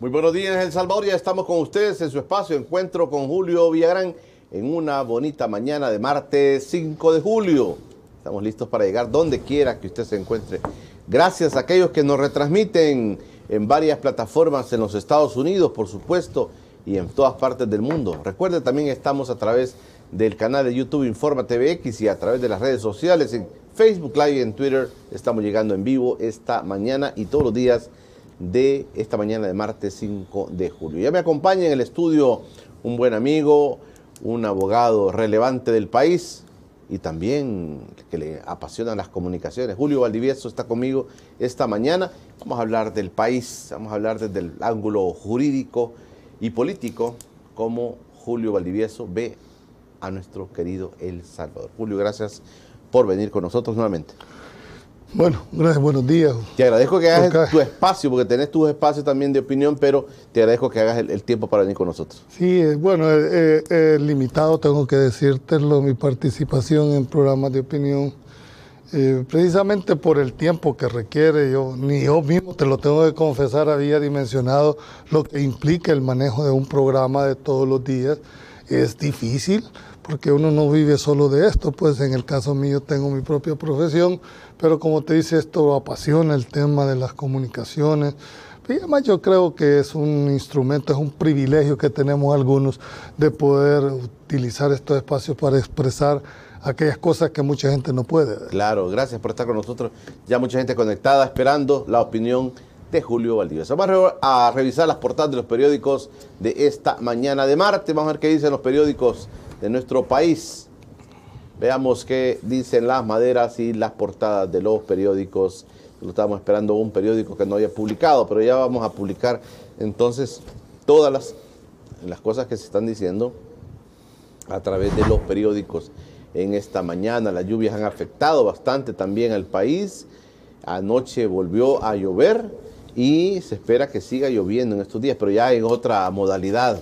Muy buenos días, El Salvador. Ya estamos con ustedes en su espacio Encuentro con Julio Villagrán en una bonita mañana de martes 5 de julio. Estamos listos para llegar donde quiera que usted se encuentre. Gracias a aquellos que nos retransmiten en varias plataformas en los Estados Unidos, por supuesto, y en todas partes del mundo. Recuerde, también estamos a través del canal de YouTube Informa TVX y a través de las redes sociales, en Facebook Live y en Twitter. Estamos llegando en vivo esta mañana y todos los días de esta mañana de martes 5 de julio. Ya me acompaña en el estudio un buen amigo, un abogado relevante del país y también que le apasionan las comunicaciones. Julio Valdivieso está conmigo esta mañana. Vamos a hablar del país, vamos a hablar desde el ángulo jurídico y político, cómo Julio Valdivieso ve a nuestro querido El Salvador. Julio, gracias por venir con nosotros nuevamente. Bueno, gracias, buenos días. Te agradezco que hagas tu espacio, porque tenés tus espacios también de opinión, pero te agradezco que hagas el tiempo para venir con nosotros. Sí, bueno, limitado, tengo que decírtelo, mi participación en programas de opinión, precisamente por el tiempo que requiere. Ni yo mismo, te lo tengo que confesar, había dimensionado lo que implica el manejo de un programa de todos los días. Es difícil, porque uno no vive solo de esto, pues en el caso mío tengo mi propia profesión, pero como te dice, esto apasiona el tema de las comunicaciones. Y además yo creo que es un instrumento, es un privilegio que tenemos algunos de poder utilizar estos espacios para expresar aquellas cosas que mucha gente no puede. Claro, gracias por estar con nosotros. Ya mucha gente conectada, esperando la opinión de Julio Valdivieso. Vamos a revisar las portadas de los periódicos de esta mañana de martes. Vamos a ver qué dicen los periódicos de nuestro país. Veamos qué dicen las maderas y las portadas de los periódicos. Lo estábamos esperando un periódico que no había publicado, pero ya vamos a publicar entonces todas las cosas que se están diciendo a través de los periódicos en esta mañana. Las lluvias han afectado bastante también al país. Anoche volvió a llover y se espera que siga lloviendo en estos días, pero ya en otra modalidad.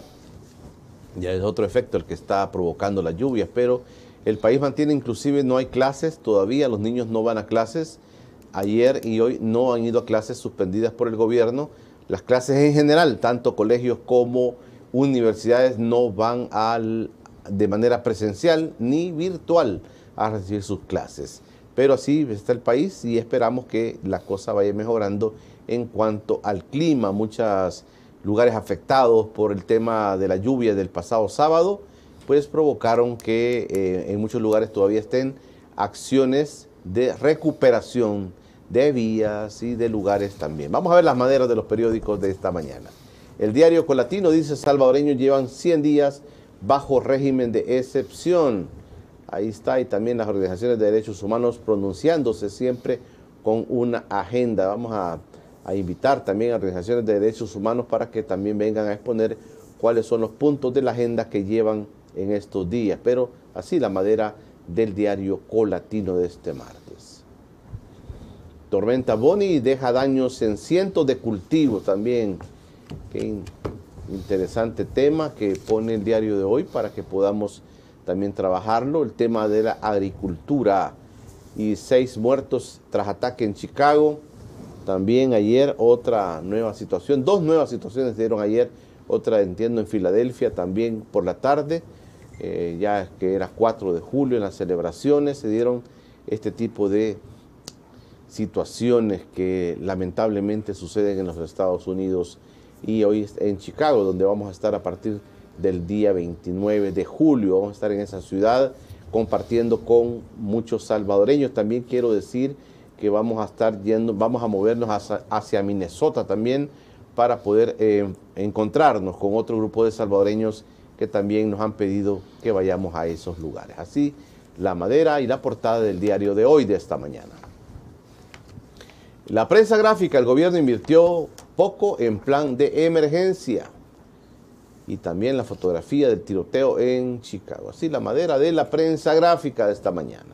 Ya es otro efecto el que está provocando las lluvias, pero el país mantiene, inclusive no hay clases todavía, los niños no van a clases. Ayer y hoy no han ido a clases suspendidas por el gobierno. Las clases en general, tanto colegios como universidades, no van de manera presencial ni virtual a recibir sus clases. Pero así está el país y esperamos que la cosa vaya mejorando en cuanto al clima. Muchos lugares afectados por el tema de la lluvia del pasado sábado, pues provocaron que en muchos lugares todavía estén acciones de recuperación de vías y de lugares también. Vamos a ver las maderas de los periódicos de esta mañana. El diario Colatino dice: salvadoreños llevan 100 días bajo régimen de excepción. Ahí está, y también las organizaciones de derechos humanos pronunciándose siempre con una agenda. Vamos a invitar también a organizaciones de derechos humanos para que también vengan a exponer cuáles son los puntos de la agenda que llevan en estos días. Pero así la madera del diario Colatino de este martes. Tormenta Bonnie deja daños en cientos de cultivos también. Qué interesante tema que pone el diario de hoy para que podamos también trabajarlo. El tema de la agricultura y 6 muertos tras ataque en Chicago. También ayer otra nueva situación, 2 nuevas situaciones se dieron ayer, otra entiendo en Filadelfia también por la tarde, ya que era 4 de julio en las celebraciones se dieron este tipo de situaciones que lamentablemente suceden en los Estados Unidos y hoy en Chicago, donde vamos a estar a partir del día 29 de julio, vamos a estar en esa ciudad compartiendo con muchos salvadoreños. También quiero decir que vamos a estar yendo, vamos a movernos hacia Minnesota también para poder encontrarnos con otro grupo de salvadoreños que también nos han pedido que vayamos a esos lugares. Así, la madera y la portada del diario de hoy de esta mañana. La prensa gráfica: el gobierno invirtió poco en plan de emergencia. Y también la fotografía del tiroteo en Chicago. Así la madera de la prensa gráfica de esta mañana.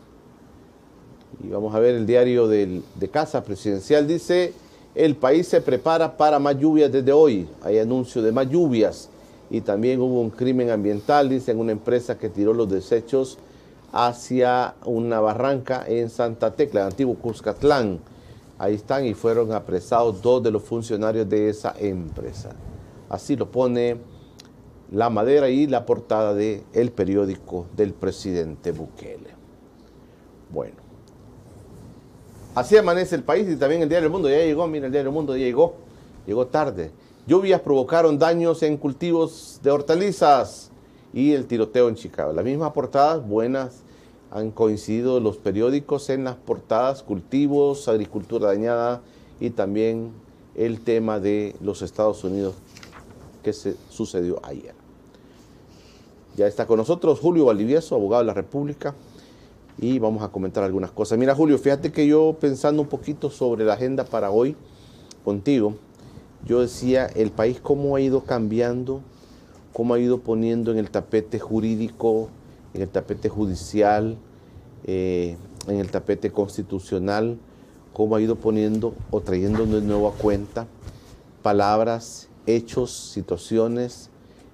Y vamos a ver el diario de Casa Presidencial. Dice: el país se prepara para más lluvias desde hoy. Hay anuncio de más lluvias. Y también hubo un crimen ambiental, dicen, una empresa que tiró los desechos hacia una barranca en Santa Tecla, antiguo Cuscatlán. Ahí están y fueron apresados 2 de los funcionarios de esa empresa. Así lo pone La Madera y la portada del periódico del presidente Bukele. Bueno, así amanece el país y también el Diario del Mundo. Ya llegó, mira, el Diario del Mundo ya llegó tarde. Lluvias provocaron daños en cultivos de hortalizas y el tiroteo en Chicago. Las mismas portadas buenas han coincidido los periódicos en las portadas, cultivos, agricultura dañada y también el tema de los Estados Unidos que se sucedió ayer. Ya está con nosotros Julio Valdivieso, abogado de la República, y vamos a comentar algunas cosas. Mira, Julio, fíjate que yo pensando un poquito sobre la agenda para hoy contigo, yo decía, el país cómo ha ido cambiando, cómo ha ido poniendo en el tapete jurídico, en el tapete judicial, en el tapete constitucional, cómo ha ido poniendo o trayendo de nuevo a cuenta palabras, hechos, situaciones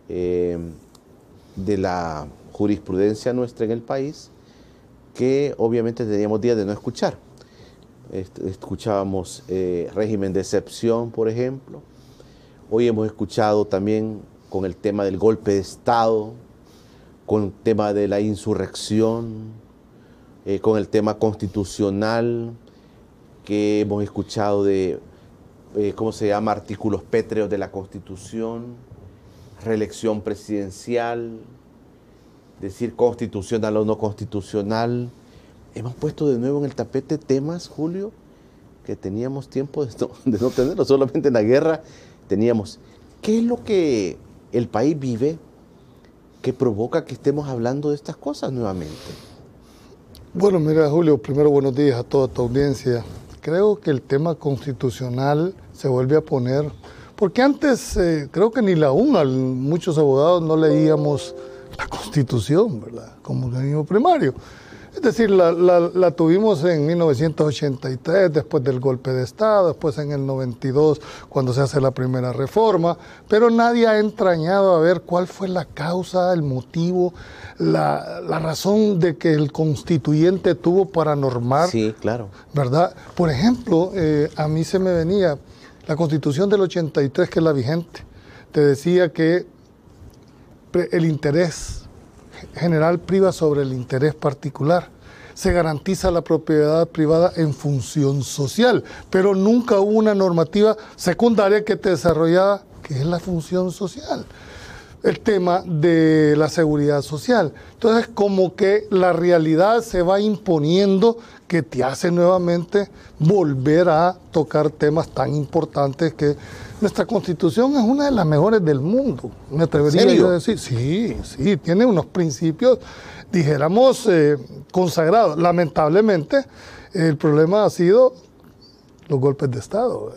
de la jurisprudencia nuestra en el país, que obviamente teníamos días de no escuchar. Escuchábamos régimen de excepción, por ejemplo. Hoy hemos escuchado también con el tema del golpe de Estado, con el tema de la insurrección, con el tema constitucional, que hemos escuchado de, ¿cómo se llama?, artículos pétreos de la Constitución, reelección presidencial, decir constitucional o no constitucional. Hemos puesto de nuevo en el tapete temas, Julio, que teníamos tiempo de no tenerlo, solamente en la guerra teníamos. ¿Qué es lo que el país vive que provoca que estemos hablando de estas cosas nuevamente? Bueno, mira, Julio, primero buenos días a toda tu audiencia. Creo que el tema constitucional se vuelve a poner, porque antes creo que ni la UNA, muchos abogados no leíamos la Constitución, ¿verdad?, como organismo primario. Es decir, la tuvimos en 1983, después del golpe de Estado, después en el 92, cuando se hace la primera reforma, pero nadie ha entrañado a ver cuál fue la causa, el motivo, la razón de que el constituyente tuvo para normar. Sí, claro. ¿Verdad? Por ejemplo, a mí se me venía la Constitución del 83, que es la vigente, te decía que el interés general priva sobre el interés particular. Se garantiza la propiedad privada en función social, pero nunca hubo una normativa secundaria que te desarrollara qué es la función social. El tema de la seguridad social. Entonces, como que la realidad se va imponiendo que te hace nuevamente volver a tocar temas tan importantes que nuestra Constitución es una de las mejores del mundo, me atrevería yo a decir. Sí, sí, tiene unos principios, dijéramos, consagrados. Lamentablemente, el problema ha sido los golpes de Estado.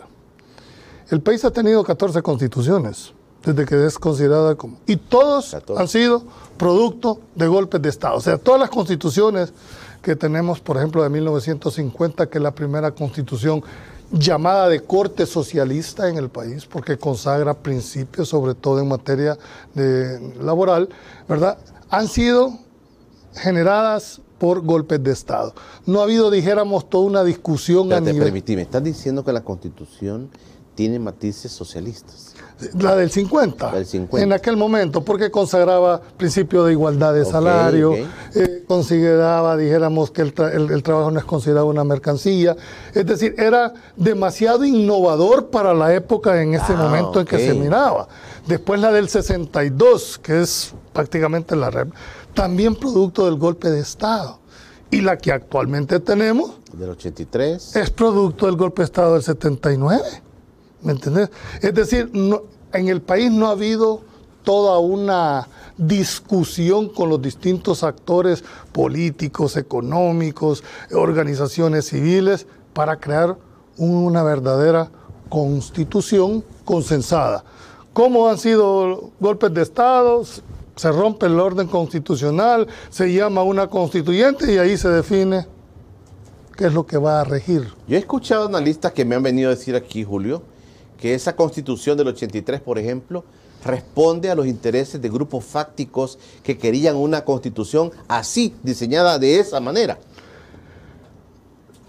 El país ha tenido 14 constituciones, desde que es considerada como... Y todos 14. Han sido producto de golpes de Estado. O sea, todas las constituciones que tenemos, por ejemplo, de 1950, que es la primera constitución llamada de corte socialista en el país, porque consagra principios, sobre todo en materia laboral, ¿verdad?, han sido generadas por golpes de Estado. No ha habido, dijéramos, toda una discusión a nivel... Permíteme, estás diciendo que la Constitución tiene matices socialistas. La del 50, la del 50. En aquel momento, porque consagraba principio de igualdad de salario, consideraba, dijéramos, que el trabajo no es considerado una mercancía. Es decir, era demasiado innovador para la época en ese momento en que se miraba. Después la del 62, que es prácticamente también producto del golpe de Estado. Y la que actualmente tenemos, del 83, es producto del golpe de Estado del 79. ¿Me entendés? Es decir, en el país no ha habido toda una discusión con los distintos actores políticos, económicos, organizaciones civiles, para crear una verdadera constitución consensada. ¿Cómo han sido golpes de Estado? Se rompe el orden constitucional, se llama una constituyente y ahí se define qué es lo que va a regir. Yo he escuchado analistas que me han venido a decir aquí, Julio, que esa Constitución del 83, por ejemplo, responde a los intereses de grupos fácticos que querían una Constitución así, diseñada de esa manera.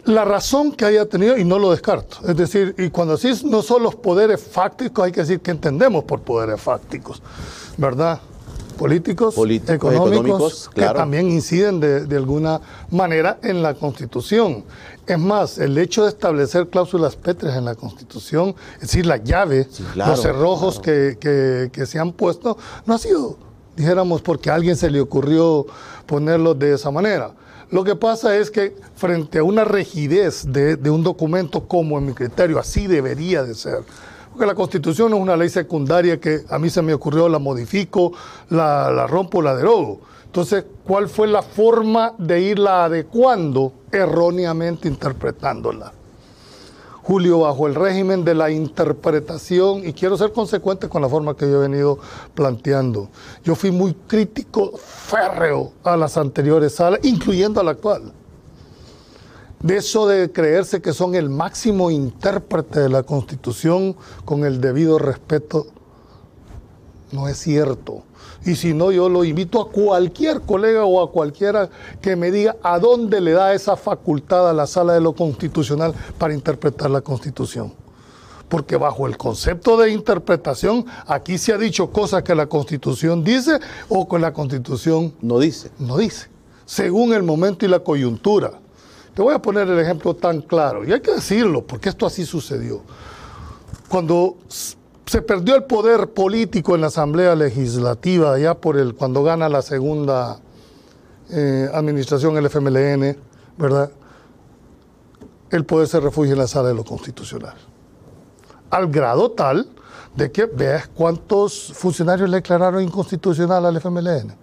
la razón que haya tenido, y no lo descarto. Es decir, y cuando decís no son los poderes fácticos, hay que decir que entendemos por poderes fácticos, ¿verdad? Políticos, económicos claro, que también inciden de alguna manera en la Constitución. Es más, el hecho de establecer cláusulas pétreas en la Constitución, es decir, la llave, sí, claro, los cerrojos claro, que se han puesto, no ha sido, dijéramos, porque a alguien se le ocurrió ponerlos de esa manera. Lo que pasa es que frente a una rigidez de un documento como en mi criterio así debería de ser, porque la Constitución no es una ley secundaria que a mí se me ocurrió, la modifico, la rompo, la derogo. Entonces, ¿cuál fue la forma de irla adecuando? Erróneamente interpretándola. Julio, bajo el régimen de la interpretación, y quiero ser consecuente con la forma que yo he venido planteando, yo fui muy crítico, férreo a las anteriores salas, incluyendo a la actual. De eso de creerse que son el máximo intérprete de la Constitución, con el debido respeto, no es cierto. Y si no, yo lo invito a cualquier colega o a cualquiera que me diga a dónde le da esa facultad a la Sala de lo Constitucional para interpretar la Constitución. Porque bajo el concepto de interpretación, aquí se ha dicho cosas que la Constitución dice o que la Constitución no dice. No dice, según el momento y la coyuntura. Te voy a poner el ejemplo tan claro, y hay que decirlo, porque esto así sucedió. Cuando se perdió el poder político en la Asamblea Legislativa, ya cuando gana la segunda administración, el FMLN, ¿verdad? El poder se refugia en la Sala de lo Constitucional. Al grado tal de que veas cuántos funcionarios le declararon inconstitucional al FMLN.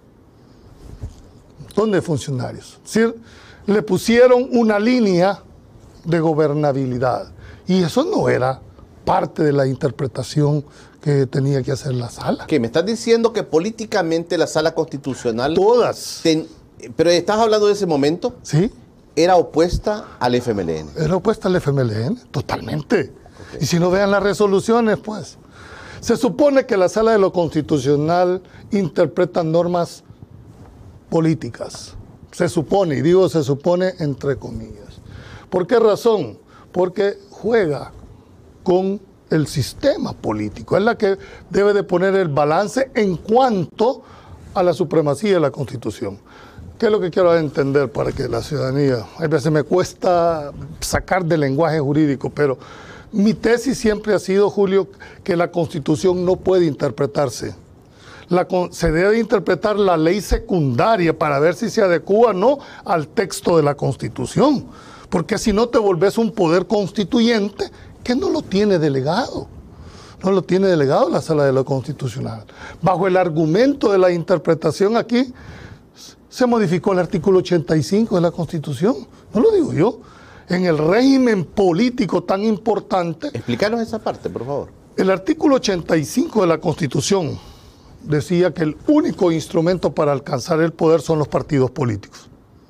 ¿Dónde funcionarios? Es decir, le pusieron una línea de gobernabilidad. Y eso no era parte de la interpretación que tenía que hacer la sala. ¿Qué? ¿Me estás diciendo que políticamente la Sala Constitucional... Todas. Pero estás hablando de ese momento. Sí. ¿Era opuesta al FMLN? Era opuesta al FMLN, totalmente. Okay. Y si no vean las resoluciones, pues. Se supone que la Sala de lo Constitucional interpreta normas políticas. Se supone, y digo se supone entre comillas. ¿Por qué razón? Porque juega con el sistema político. Es la que debe de poner el balance en cuanto a la supremacía de la Constitución. ¿Qué es lo que quiero entender para que la ciudadanía? A veces me cuesta sacar del lenguaje jurídico, pero mi tesis siempre ha sido, Julio, que la Constitución no puede interpretarse. Se debe interpretar la ley secundaria para ver si se adecua o no al texto de la Constitución. Porque si no te volvés un poder constituyente que no lo tiene delegado. No lo tiene delegado la Sala de lo Constitucional. Bajo el argumento de la interpretación aquí, se modificó el artículo 85 de la Constitución. No lo digo yo. En el régimen político tan importante... Explícanos esa parte, por favor. El artículo 85 de la Constitución decía que el único instrumento para alcanzar el poder son los partidos políticos.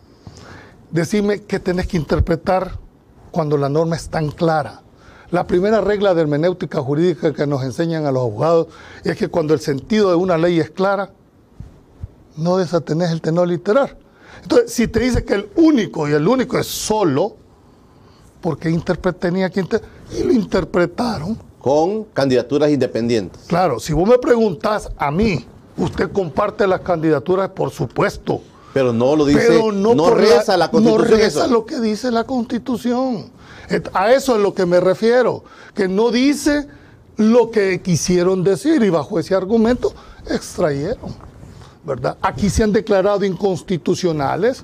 Decime qué tenés que interpretar cuando la norma es tan clara. La primera regla de hermenéutica jurídica que nos enseñan a los abogados es que cuando el sentido de una ley es clara, no desatenés el tenor literal. Entonces, si te dice que el único es solo, ¿por qué tenía que interpretar? Y lo interpretaron con candidaturas independientes. Claro, si vos me preguntás a mí, usted comparte las candidaturas, por supuesto. Pero no lo dice, pero no reza la Constitución. No reza lo que dice la Constitución. A eso es lo que me refiero, que no dice lo que quisieron decir y bajo ese argumento extrayeron, ¿verdad? Aquí se han declarado inconstitucionales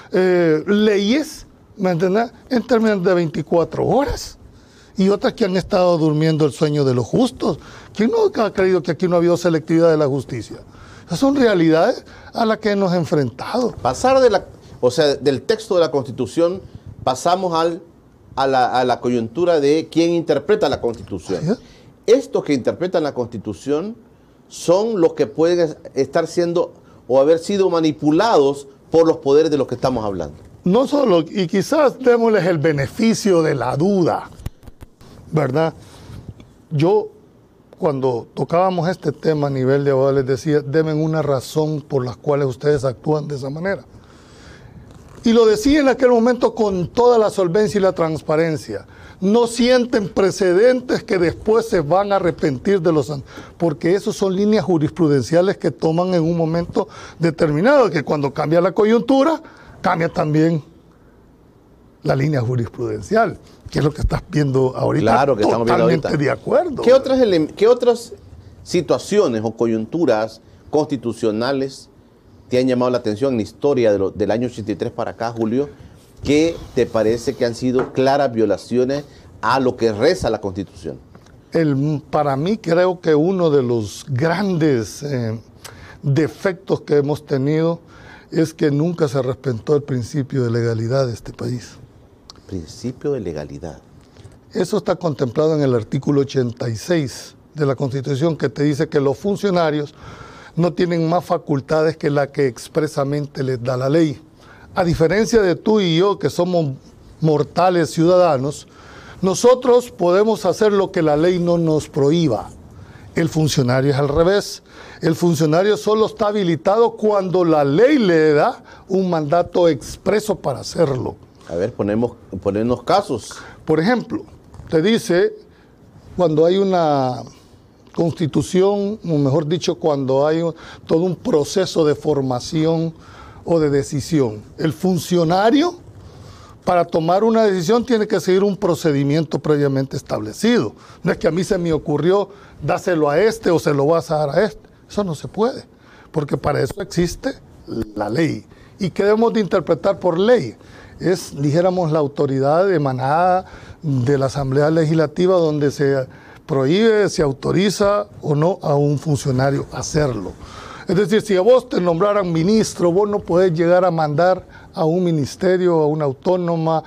leyes, ¿me entiendes?, en términos de 24 horas. Y otras que han estado durmiendo el sueño de los justos. ¿Quién no ha creído que aquí no ha habido selectividad de la justicia? Esas son realidades a las que nos hemos enfrentado. Pasar del texto de la Constitución, pasamos a la coyuntura de quién interpreta la Constitución. ¿Sí? Estos que interpretan la Constitución son los que pueden estar siendo o haber sido manipulados por los poderes de los que estamos hablando. No solo, y quizás démosles el beneficio de la duda, ¿verdad? Yo, cuando tocábamos este tema a nivel de abogados, les decía, denme una razón por las cuales ustedes actúan de esa manera. Y lo decía en aquel momento con toda la solvencia y la transparencia. No sienten precedentes que después se van a arrepentir de los... Porque esos son líneas jurisprudenciales que toman en un momento determinado, que cuando cambia la coyuntura, cambia también la línea jurisprudencial, que es lo que estás viendo ahorita. Claro, que estamos viendo ahorita. Totalmente de acuerdo. ¿Qué otras situaciones o coyunturas constitucionales te han llamado la atención en la historia del año 83 para acá, Julio? ¿Qué te parece que han sido claras violaciones a lo que reza la Constitución? Para mí creo que uno de los grandes defectos que hemos tenido es que nunca se respetó el principio de legalidad de este país. Principio de legalidad. Eso está contemplado en el artículo 86 de la Constitución, que te dice que los funcionarios no tienen más facultades que la que expresamente les da la ley. A diferencia de tú y yo, que somos mortales ciudadanos, nosotros podemos hacer lo que la ley no nos prohíba. El funcionario es al revés. El funcionario solo está habilitado cuando la ley le da un mandato expreso para hacerlo. A ver, ponemos casos. Por ejemplo, te dice, cuando hay una constitución, o mejor dicho, cuando hay todo un proceso de formación o de decisión, el funcionario, para tomar una decisión, tiene que seguir un procedimiento previamente establecido. No es que a mí se me ocurrió dáselo a este o se lo vas a dar a este. Eso no se puede, porque para eso existe la ley. ¿Y qué debemos de interpretar por ley? Es, dijéramos, la autoridad emanada de la Asamblea Legislativa, donde se prohíbe, se autoriza o no a un funcionario hacerlo. Es decir, si a vos te nombraran ministro, vos no podés llegar a mandar a un ministerio, a una autónoma,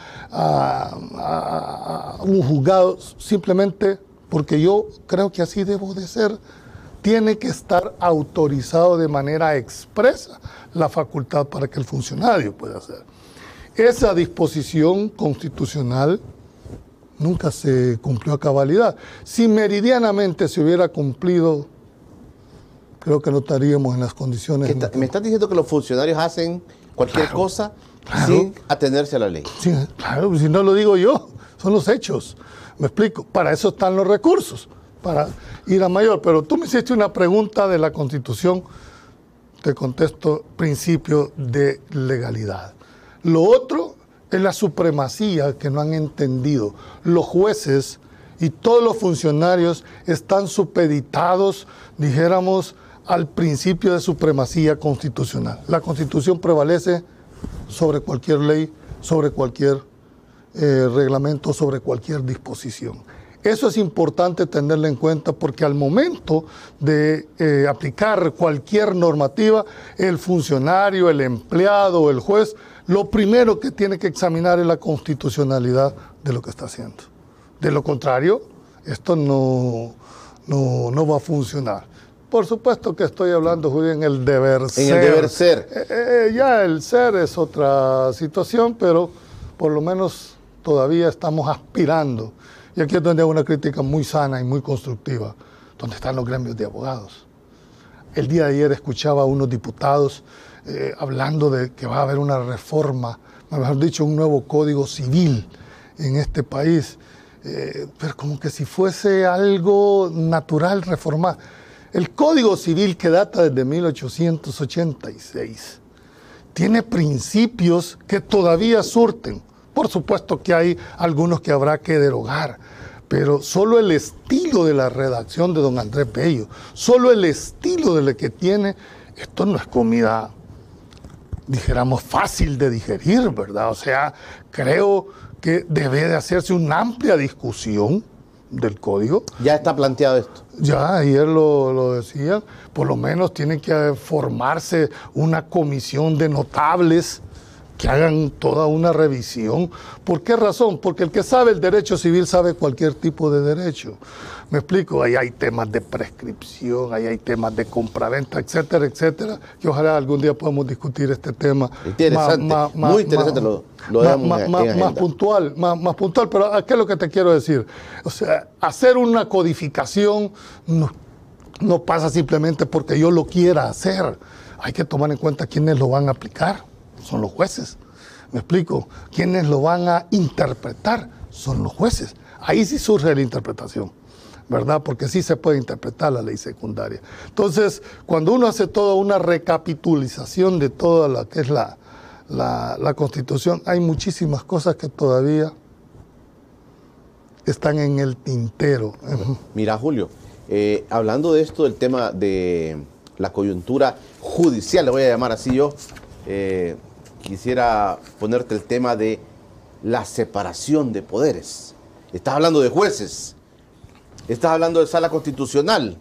a un juzgado, simplemente porque yo creo que así debo de ser. Tiene que estar autorizado de manera expresa la facultad para que el funcionario pueda hacer. Esa disposición constitucional nunca se cumplió a cabalidad. Si meridianamente se hubiera cumplido, creo que no estaríamos en las condiciones. ¿Me estás diciendo que los funcionarios hacen cualquier cosa sin atenerse a la ley? Sí, claro, si no lo digo yo, son los hechos. Me explico. Para eso están los recursos, para ir a mayor. Pero tú me hiciste una pregunta de la Constitución, te contesto: principio de legalidad. Lo otro es la supremacía que no han entendido. Los jueces y todos los funcionarios están supeditados, dijéramos, al principio de supremacía constitucional. La Constitución prevalece sobre cualquier ley, sobre cualquier reglamento, sobre cualquier disposición. Eso es importante tenerlo en cuenta, porque al momento de aplicar cualquier normativa, el funcionario, el empleado, el juez, lo primero que tiene que examinar es la constitucionalidad de lo que está haciendo. De lo contrario, esto no va a funcionar. Por supuesto que estoy hablando, Julio, en el deber ser. En el deber ser. Ya el ser es otra situación, pero por lo menos todavía estamos aspirando. Y aquí es donde hay una crítica muy sana y muy constructiva, donde están los gremios de abogados. El día de ayer escuchaba a unos diputados hablando de que va a haber una reforma, mejor dicho, un nuevo código civil en este país, pero como que si fuese algo natural reformar. El Código Civil, que data desde 1886, tiene principios que todavía surten. Por supuesto que hay algunos que habrá que derogar, pero solo el estilo de la redacción de don Andrés Bello, solo el estilo de lo que tiene, esto no es comida, dijéramos, fácil de digerir, ¿verdad? O sea, creo que debe de hacerse una amplia discusión del código. ¿Ya está planteado esto? Ya, ayer lo decían, por lo menos tiene que formarse una comisión de notables que hagan toda una revisión. ¿Por qué razón? Porque el que sabe el derecho civil sabe cualquier tipo de derecho. Me explico, ahí hay temas de prescripción, ahí hay temas de compraventa, etcétera, etcétera, que ojalá algún día podamos discutir este tema. Interesante, muy interesante, lo dejamos más puntual, pero ¿qué es lo que te quiero decir? O sea, hacer una codificación no pasa simplemente porque yo lo quiera hacer. Hay que tomar en cuenta quiénes lo van a aplicar. Son los jueces. ¿Me explico? Quienes lo van a interpretar son los jueces. Ahí sí surge la interpretación, ¿verdad? Porque sí se puede interpretar la ley secundaria. Entonces, cuando uno hace toda una recapitulización de toda la que es la Constitución, hay muchísimas cosas que todavía están en el tintero. Mira, Julio, hablando de esto, del tema de la coyuntura judicial, le voy a llamar así yo, quisiera ponerte el tema de la separación de poderes. Estás hablando de jueces, estás hablando de sala constitucional.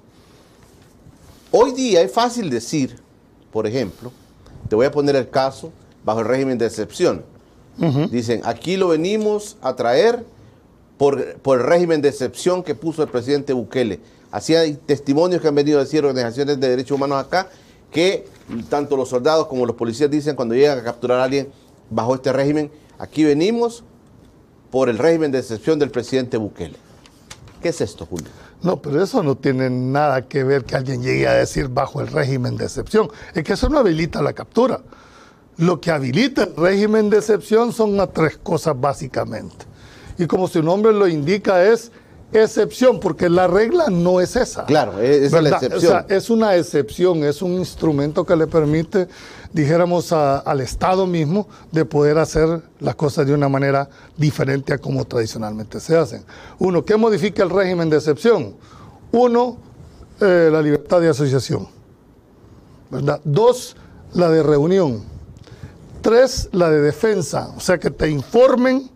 Hoy día es fácil decir, por ejemplo, te voy a poner el caso bajo el régimen de excepción. Dicen, aquí lo venimos a traer por el régimen de excepción que puso el presidente Bukele. Así hay testimonios que han venido a decir organizaciones de derechos humanos acá, que tanto los soldados como los policías dicen cuando llegan a capturar a alguien bajo este régimen, aquí venimos por el régimen de excepción del presidente Bukele. ¿Qué es esto, Julio? No, pero eso no tiene nada que ver que alguien llegue a decir bajo el régimen de excepción. Es que eso no habilita la captura. Lo que habilita el régimen de excepción son las tres cosas básicamente. Y como su nombre lo indica, es excepción, porque la regla no es esa. Claro, es la excepción. O sea, es una excepción, es un instrumento que le permite, dijéramos, al Estado mismo de poder hacer las cosas de una manera diferente a como tradicionalmente se hacen. Uno, ¿qué modifica el régimen de excepción? Uno, la libertad de asociación, ¿verdad? Dos, la de reunión. Tres, la de defensa, o sea, que te informen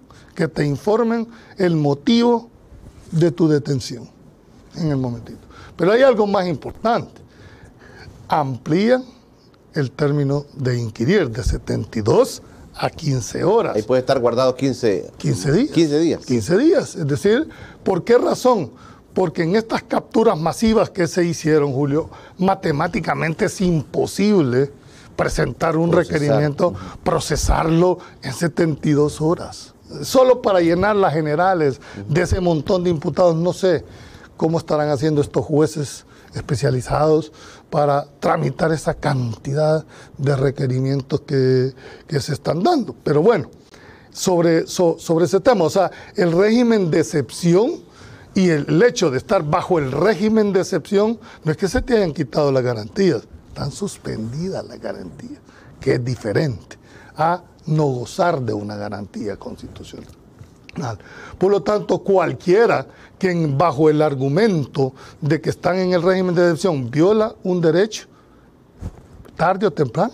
el motivo de tu detención en el momentito. Pero hay algo más importante. Amplían el término de inquirir de 72 a 15 horas. Ahí puede estar guardado 15 días. 15 días. 15 días. Es decir, ¿por qué razón? Porque en estas capturas masivas que se hicieron, Julio, matemáticamente es imposible presentar un requerimiento, procesarlo en 72 horas. Solo para llenar las generales de ese montón de imputados. No sé cómo estarán haciendo estos jueces especializados para tramitar esa cantidad de requerimientos que se están dando. Pero bueno, sobre ese tema, o sea, el régimen de excepción y el hecho de estar bajo el régimen de excepción, no es que se te hayan quitado las garantías, están suspendidas las garantías, que es diferente a no gozar de una garantía constitucional. Por lo tanto, cualquiera que bajo el argumento de que están en el régimen de excepción viola un derecho, tarde o temprano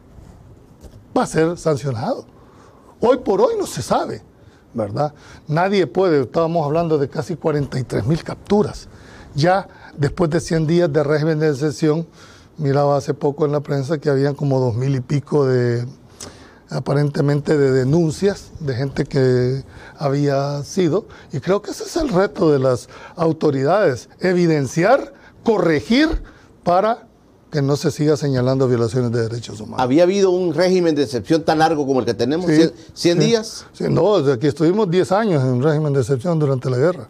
va a ser sancionado. Hoy por hoy no se sabe, ¿verdad? Nadie puede, estábamos hablando de casi 43,000 capturas. Ya después de 100 días de régimen de excepción, miraba hace poco en la prensa que habían como 2,000 y pico aparentemente de denuncias de gente que había sido, y creo que ese es el reto de las autoridades, evidenciar, corregir para que no se siga señalando violaciones de derechos humanos. ¿Había habido un régimen de excepción tan largo como el que tenemos? Sí, 100 días. Sí, no, desde aquí estuvimos 10 años en régimen de excepción durante la guerra.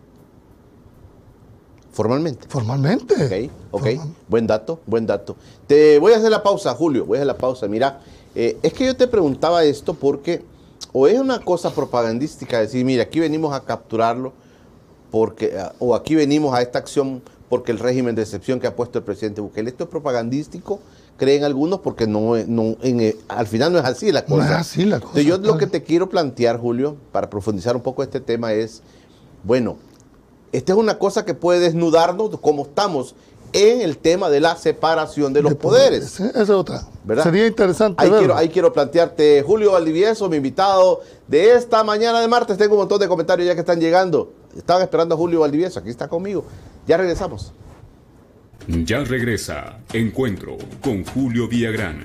¿Formalmente? Formalmente. Ok. Buen dato. Te voy a hacer la pausa, Julio, voy a hacer la pausa. Mira, es que yo te preguntaba esto porque o es una cosa propagandística decir, mira, aquí venimos a capturarlo o aquí venimos a esta acción porque el régimen de excepción que ha puesto el presidente Bukele. Esto es propagandístico, creen algunos, porque al final no es así la cosa. No es así la cosa. Entonces, yo lo que te quiero plantear, Julio, para profundizar un poco este tema es, bueno, esta es una cosa que puede desnudarnos como estamos en el tema de la separación de los poderes. Esa es otra. ¿Verdad? Sería interesante Ahí quiero plantearte, Julio Valdivieso, mi invitado de esta mañana de martes. Tengo un montón de comentarios ya que están llegando. Estaban esperando a Julio Valdivieso, aquí está conmigo. Ya regresamos. Ya regresa Encuentro con Julio Villagrán.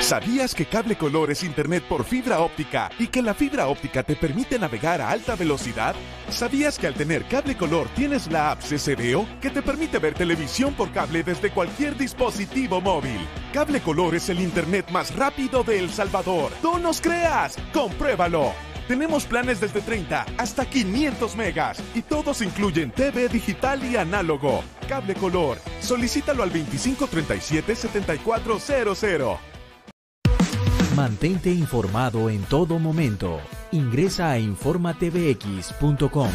¿Sabías que Cable Color es internet por fibra óptica y que la fibra óptica te permite navegar a alta velocidad? ¿Sabías que al tener Cable Color tienes la app CCVO que te permite ver televisión por cable desde cualquier dispositivo móvil? Cable Color es el internet más rápido de El Salvador. ¡No nos creas! ¡Compruébalo! Tenemos planes desde 30 hasta 500 megas y todos incluyen TV digital y análogo. Cable Color. Solicítalo al 2537-7400. Mantente informado en todo momento. Ingresa a informatvx.com.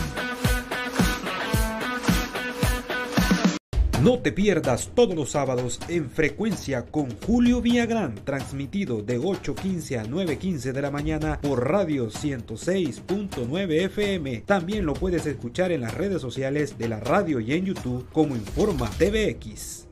No te pierdas todos los sábados en Frecuencia con Julio Villagrán, transmitido de 8:15 a 9:15 de la mañana por Radio 106.9 FM. También lo puedes escuchar en las redes sociales de la radio y en YouTube como Informa TVX.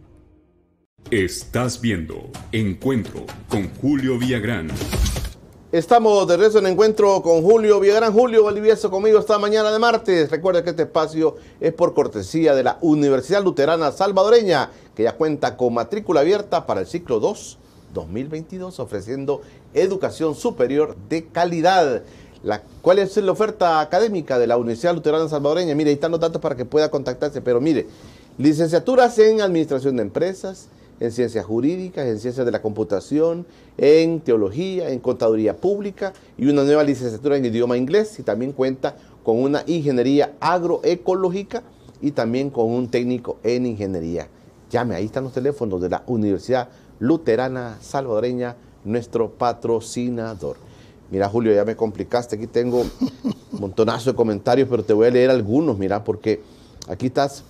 Estás viendo Encuentro con Julio Villagrán. Estamos de regreso en Encuentro con Julio Villagrán. Julio Valdivieso conmigo esta mañana de martes. Recuerda que este espacio es por cortesía de la Universidad Luterana Salvadoreña, que ya cuenta con matrícula abierta para el ciclo 2 2022, ofreciendo educación superior de calidad. ¿Cuál es la oferta académica de la Universidad Luterana Salvadoreña? Mire, ahí están los datos para que pueda contactarse, pero mire, licenciaturas en Administración de Empresas, en Ciencias Jurídicas, en Ciencias de la Computación, en Teología, en Contaduría Pública y una nueva licenciatura en Idioma Inglés, y también cuenta con una Ingeniería Agroecológica y también con un técnico en Ingeniería. Llame, ahí están los teléfonos de la Universidad Luterana Salvadoreña, nuestro patrocinador. Mira, Julio, ya me complicaste, aquí tengo un montonazo de comentarios, pero te voy a leer algunos, mira, porque aquí estás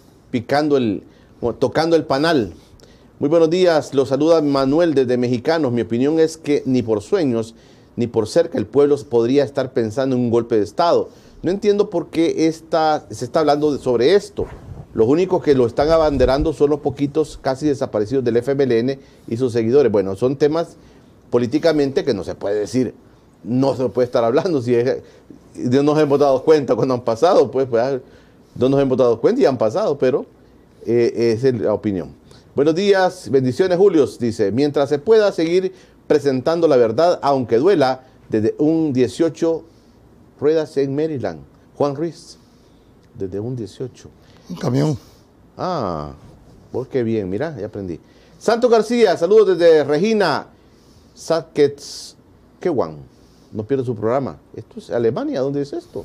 tocando el panal. Muy buenos días, los saluda Manuel desde Mexicanos. Mi opinión es que ni por sueños ni por cerca el pueblo podría estar pensando en un golpe de Estado. No entiendo por qué se está hablando sobre esto. Los únicos que lo están abanderando son los poquitos casi desaparecidos del FMLN y sus seguidores. Bueno, son temas políticamente que no se puede decir, no se puede estar hablando. Si no nos hemos dado cuenta cuando han pasado, pues no nos hemos dado cuenta y han pasado, pero esa es la opinión. Buenos días, bendiciones, Julio, dice, mientras se pueda seguir presentando la verdad, aunque duela, desde un 18 ruedas en Maryland. Juan Ruiz, desde un 18. Un camión. Ah, pues qué bien, mira, ya aprendí. Santo García, saludos desde Regina, Saskatchewan. No pierdo su programa. Esto es Alemania, ¿dónde es esto?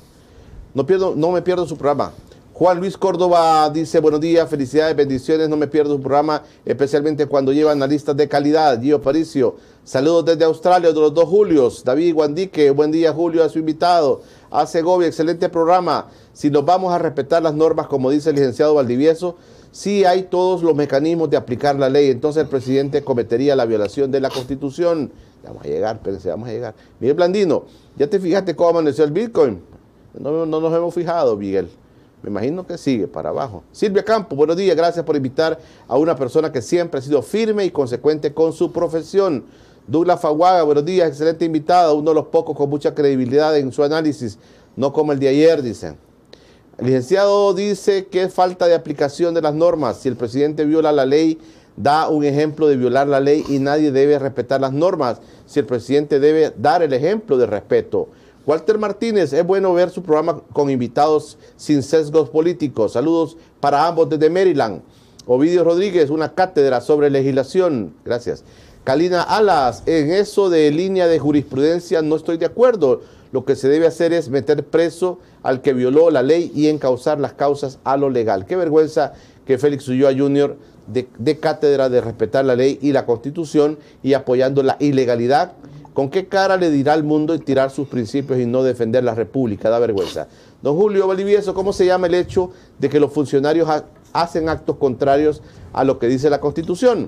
No me pierdo su programa. Juan Luis Córdoba dice, buenos días, felicidades, bendiciones, no me pierdo su programa, especialmente cuando lleva analistas de calidad. Gio Paricio, saludos desde Australia, de los 2 Julios. David Guandique, buen día, Julio, a su invitado. A Segovia, excelente programa. Si nos vamos a respetar las normas, como dice el licenciado Valdivieso, sí hay todos los mecanismos de aplicar la ley, entonces el presidente cometería la violación de la Constitución. Vamos a llegar, pensé, vamos a llegar. Miguel Blandino, ¿ya te fijaste cómo amaneció el Bitcoin? No nos hemos fijado, Miguel. Me imagino que sigue para abajo. Silvia Campo, buenos días, gracias por invitar a una persona que siempre ha sido firme y consecuente con su profesión. Douglas Faguaga, buenos días, excelente invitada, uno de los pocos con mucha credibilidad en su análisis, no como el de ayer, dicen. El licenciado dice que es falta de aplicación de las normas. Si el presidente viola la ley, da un ejemplo de violar la ley y nadie debe respetar las normas. Si el presidente debe dar el ejemplo de respeto. Walter Martínez, es bueno ver su programa con invitados sin sesgos políticos. Saludos para ambos desde Maryland. Ovidio Rodríguez, una cátedra sobre legislación. Gracias. Kalina Alas, en eso de línea de jurisprudencia no estoy de acuerdo. Lo que se debe hacer es meter preso al que violó la ley y encauzar las causas a lo legal. Qué vergüenza que Félix Ulloa Jr. de cátedra de respetar la ley y la Constitución y apoyando la ilegalidad. ¿Con qué cara le dirá al mundo y tirar sus principios y no defender la República? Da vergüenza. Don Julio Valdivieso, ¿cómo se llama el hecho de que los funcionarios hacen actos contrarios a lo que dice la Constitución?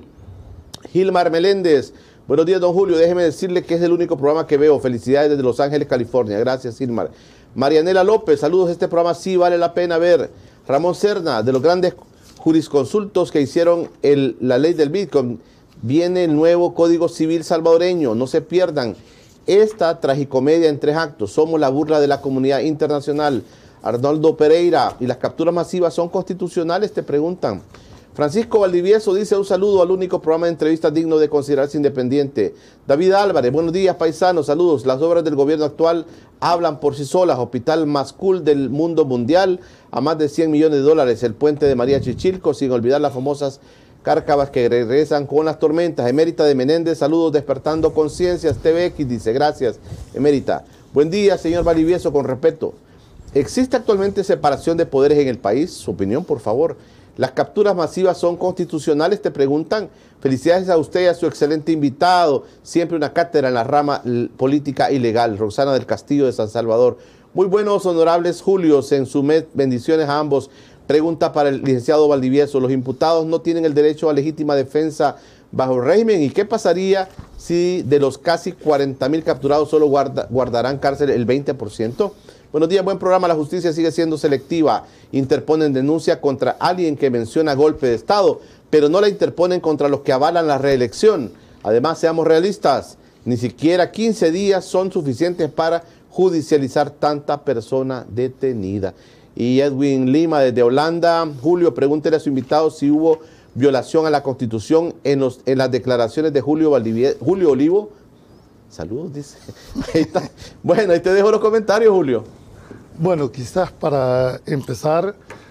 Gilmar Meléndez, buenos días, don Julio. Déjeme decirle que es el único programa que veo. Felicidades desde Los Ángeles, California. Gracias, Gilmar. Marianela López, saludos. Este programa sí vale la pena ver. Ramón Serna, de los grandes jurisconsultos que hicieron la ley del Bitcoin, viene el nuevo Código Civil salvadoreño. No se pierdan esta tragicomedia en 3 actos. Somos la burla de la comunidad internacional. Arnoldo Pereira, ¿y las capturas masivas son constitucionales? Te preguntan. Francisco Valdivieso dice un saludo al único programa de entrevistas digno de considerarse independiente. David Álvarez, buenos días paisanos, saludos. Las obras del gobierno actual hablan por sí solas. Hospital más cool del mundo mundial a más de 100 millones de dólares. El puente de María Chichilco, sin olvidar las famosas cárcavas que regresan con las tormentas. Emérita de Menéndez, saludos despertando conciencias. TVX dice, gracias Emérita. Buen día señor Valdivieso, con respeto. ¿Existe actualmente separación de poderes en el país? Su opinión, por favor. ¿Las capturas masivas son constitucionales? Te preguntan. Felicidades a usted y a su excelente invitado. Siempre una cátedra en la rama política y legal. Roxana del Castillo de San Salvador. Muy buenos, honorables Julios en su mes. Bendiciones a ambos. Pregunta para el licenciado Valdivieso. ¿Los imputados no tienen el derecho a legítima defensa bajo el régimen? ¿Y qué pasaría si de los casi 40.000 capturados solo guardarán cárcel el 20%? Buenos días, buen programa. La justicia sigue siendo selectiva. Interponen denuncia contra alguien que menciona golpe de Estado, pero no la interponen contra los que avalan la reelección. Además, seamos realistas, ni siquiera 15 días son suficientes para judicializar tanta persona detenida. Y Edwin Lima desde Holanda. Julio, pregúntele a su invitado si hubo violación a la Constitución en las declaraciones de Julio Olivo. Saludos, dice. Ahí está. Bueno, ahí te dejo los comentarios, Julio. Bueno, quizás para empezar,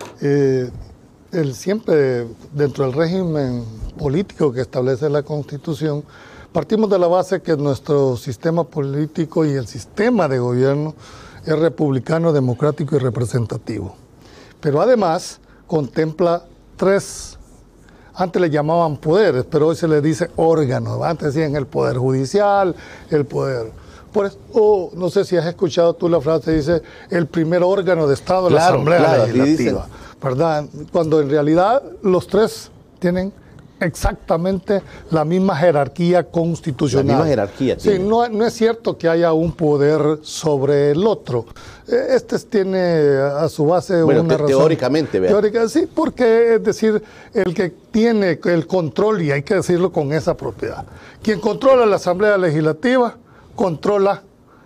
siempre dentro del régimen político que establece la Constitución, partimos de la base que nuestro sistema político y el sistema de gobierno es republicano, democrático y representativo. Pero además contempla tres, antes le llamaban poderes, pero hoy se le dice órganos. Antes decían el poder judicial, el poder... Por eso, no sé si has escuchado tú la frase, dice el primer órgano de Estado, la Asamblea Legislativa, ¿verdad? Cuando en realidad los tres tienen exactamente la misma jerarquía constitucional. La misma jerarquía. Sí, no es cierto que haya un poder sobre el otro. Este tiene a su base una razón. Teóricamente, ¿verdad? Teórica, sí, porque es decir, el que tiene el control, y hay que decirlo con esa propiedad, quien controla la Asamblea Legislativa, controla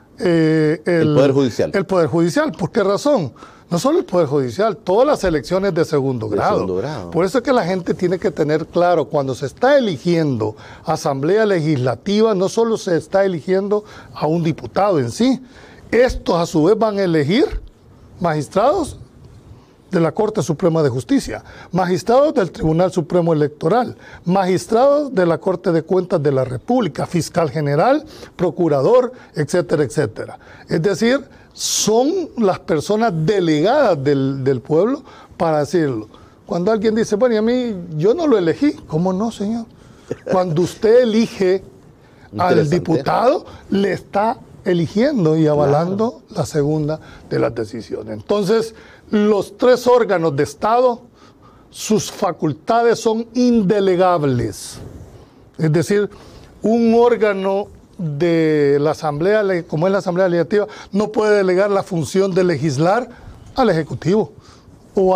el Poder Judicial. El Poder Judicial. ¿Por qué razón? No solo el Poder Judicial, todas las elecciones de segundo grado. Por eso es que la gente tiene que tener claro, cuando se está eligiendo Asamblea Legislativa, no solo se está eligiendo a un diputado en sí, estos a su vez van a elegir magistrados de la Corte Suprema de Justicia, magistrados del Tribunal Supremo Electoral, magistrados de la Corte de Cuentas de la República, fiscal general, procurador, etcétera, etcétera. Es decir, son las personas delegadas del pueblo para decirlo. Cuando alguien dice, bueno, y a mí yo no lo elegí, ¿cómo no, señor? Cuando usted elige al diputado, le está eligiendo y avalando la segunda de las decisiones. Entonces, los tres órganos de Estado, sus facultades son indelegables. Es decir, un órgano de la Asamblea, como es la Asamblea Legislativa, no puede delegar la función de legislar al Ejecutivo o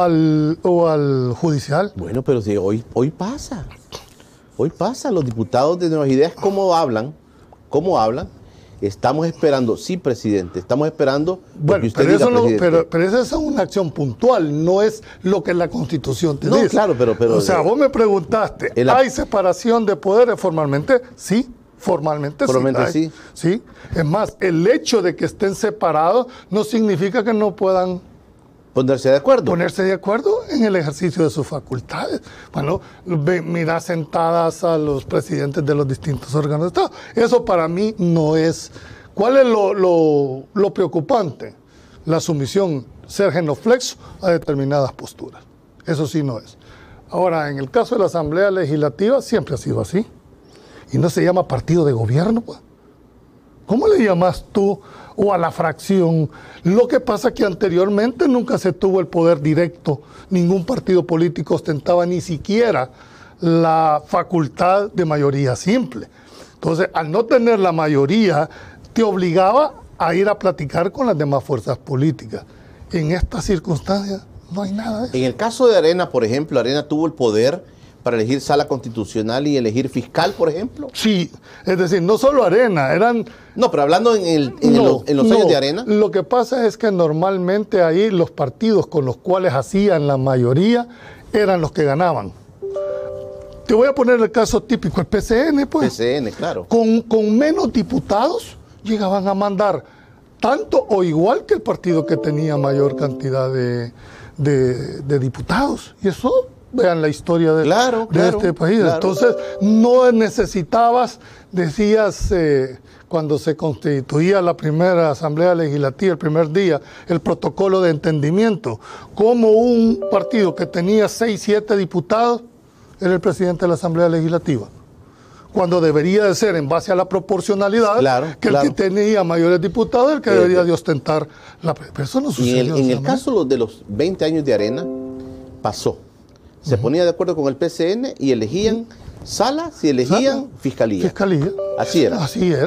al Judicial. Bueno, pero si hoy pasa. Hoy pasa. Los diputados de Nuevas Ideas, ¿cómo hablan? Estamos esperando, sí, presidente, estamos esperando. Bueno, pero esa es una acción puntual, no es lo que la Constitución te dice. Claro, pero... O sea, vos me preguntaste, ¿hay separación de poderes formalmente? Sí, formalmente sí. Sí. Es más, el hecho de que estén separados no significa que no puedan ponerse de acuerdo en el ejercicio de sus facultades. Bueno, mira sentadas a los presidentes de los distintos órganos de Estado. Eso para mí no es... ¿Cuál es lo preocupante? La sumisión, ser genuflexo a determinadas posturas. Eso sí no es. Ahora, en el caso de la Asamblea Legislativa, siempre ha sido así. Y no se llama partido de gobierno, pues. ¿Cómo le llamas tú o a la fracción? Lo que pasa es que anteriormente nunca se tuvo el poder directo. Ningún partido político ostentaba ni siquiera la facultad de mayoría simple. Entonces, al no tener la mayoría, te obligaba a ir a platicar con las demás fuerzas políticas. En estas circunstancias no hay nada de eso. En el caso de Arena, por ejemplo, Arena tuvo el poder para elegir sala constitucional y elegir fiscal, por ejemplo. Sí, es decir, no solo Arena, eran... No, pero hablando en los años de Arena. Lo que pasa es que normalmente ahí los partidos con los cuales hacían la mayoría eran los que ganaban. Te voy a poner el caso típico, el PCN, pues. PCN, claro. Con menos diputados llegaban a mandar tanto o igual que el partido que tenía mayor cantidad de diputados. Y eso, vean la historia de este país. Claro. Entonces, no necesitabas, decías, cuando se constituía la primera Asamblea Legislativa, el primer día, el protocolo de entendimiento, como un partido que tenía 6, 7 diputados, era el presidente de la Asamblea Legislativa. Cuando debería de ser en base a la proporcionalidad, que el que tenía mayores diputados, el que debería de ostentar la... Pero eso no sucedió. En el caso de los 20 años de Arena, pasó. Se ponía de acuerdo con el PCN y elegían salas y elegían fiscalía. Fiscalía. Así era. Así era.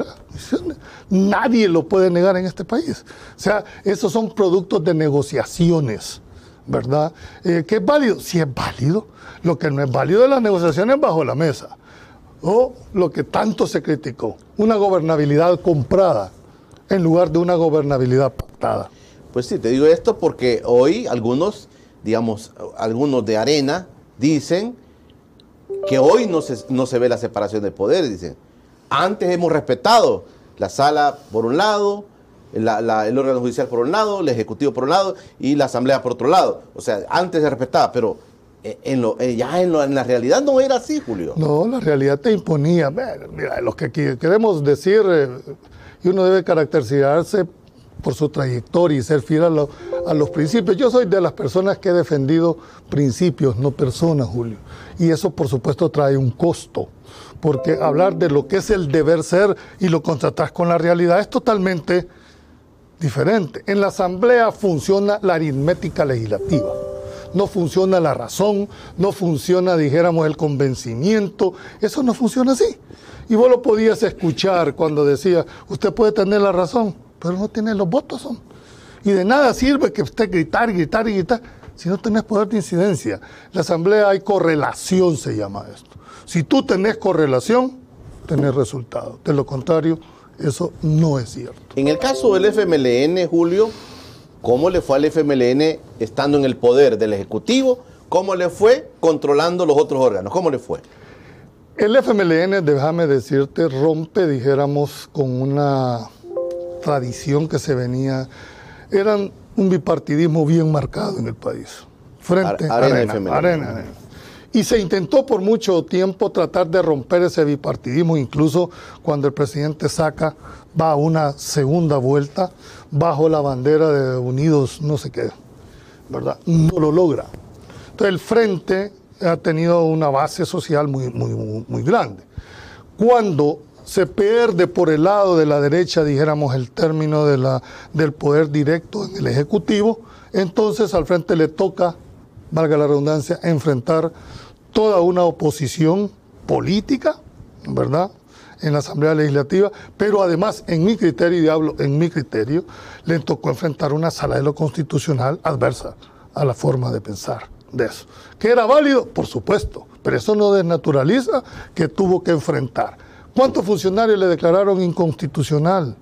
Nadie lo puede negar en este país. O sea, esos son productos de negociaciones, ¿verdad? ¿Qué es válido? Sí es válido. Lo que no es válido es las negociaciones bajo la mesa. O lo que tanto se criticó, una gobernabilidad comprada en lugar de una gobernabilidad pactada. Pues sí, te digo esto porque hoy algunos, digamos, algunos de Arena dicen que hoy no se ve la separación de poderes. Dicen, antes hemos respetado la sala por un lado, el órgano judicial por un lado, el ejecutivo por un lado y la asamblea por otro lado. O sea, antes se respetaba, pero en la realidad no era así, Julio. No, la realidad te imponía. Mira, lo que queremos decir, y uno debe caracterizarse por su trayectoria y ser fiel a los principios. Yo soy de las personas que he defendido principios, no personas, Julio. Y eso, por supuesto, trae un costo. Porque hablar de lo que es el deber ser y lo contrastas con la realidad es totalmente diferente. En la Asamblea funciona la aritmética legislativa. No funciona la razón, no funciona, dijéramos, el convencimiento. Eso no funciona así. Y vos lo podías escuchar cuando decía, usted puede tener la razón, pero no tiene los votos. Son. Y de nada sirve que usted gritar si no tenés poder de incidencia. En la Asamblea hay correlación, se llama esto. Si tú tenés correlación, tenés resultado. De lo contrario, eso no es cierto. En el caso del FMLN, Julio, ¿cómo le fue al FMLN estando en el poder del Ejecutivo? ¿Cómo le fue controlando los otros órganos? ¿Cómo le fue? El FMLN, déjame decirte, rompe, dijéramos, con una tradición que se venía. Eran un bipartidismo bien marcado en el país. Frente a Arena. Y se intentó por mucho tiempo tratar de romper ese bipartidismo, incluso cuando el presidente Saca va a una segunda vuelta bajo la bandera de Unidos, no sé qué, ¿verdad? No lo logra. Entonces el Frente ha tenido una base social muy grande. Cuando se pierde por el lado de la derecha, dijéramos, el término del poder directo en el Ejecutivo, entonces al Frente le toca, valga la redundancia, enfrentar toda una oposición política, ¿verdad?, en la Asamblea Legislativa, pero además, en mi criterio, y hablo en mi criterio, le tocó enfrentar una sala de lo constitucional adversa a la forma de pensar de eso. ¿Que era válido? Por supuesto, pero eso no desnaturaliza que tuvo que enfrentar. ¿Cuántos funcionarios le declararon inconstitucional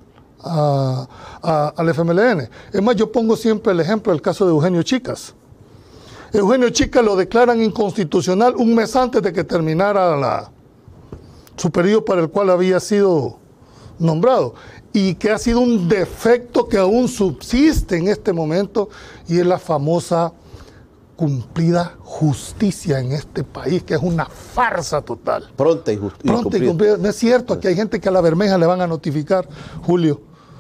al FMLN? Es más, yo pongo siempre el ejemplo del caso de Eugenio Chicas. Eugenio Chicas lo declaran inconstitucional un mes antes de que terminara su periodo para el cual había sido nombrado, y que ha sido un defecto que aún subsiste en este momento, y es la famosa cumplida justicia en este país, que es una farsa total. Pronta y cumplida. No es cierto, aquí hay gente que a la Bermeja le van a notificar, Julio,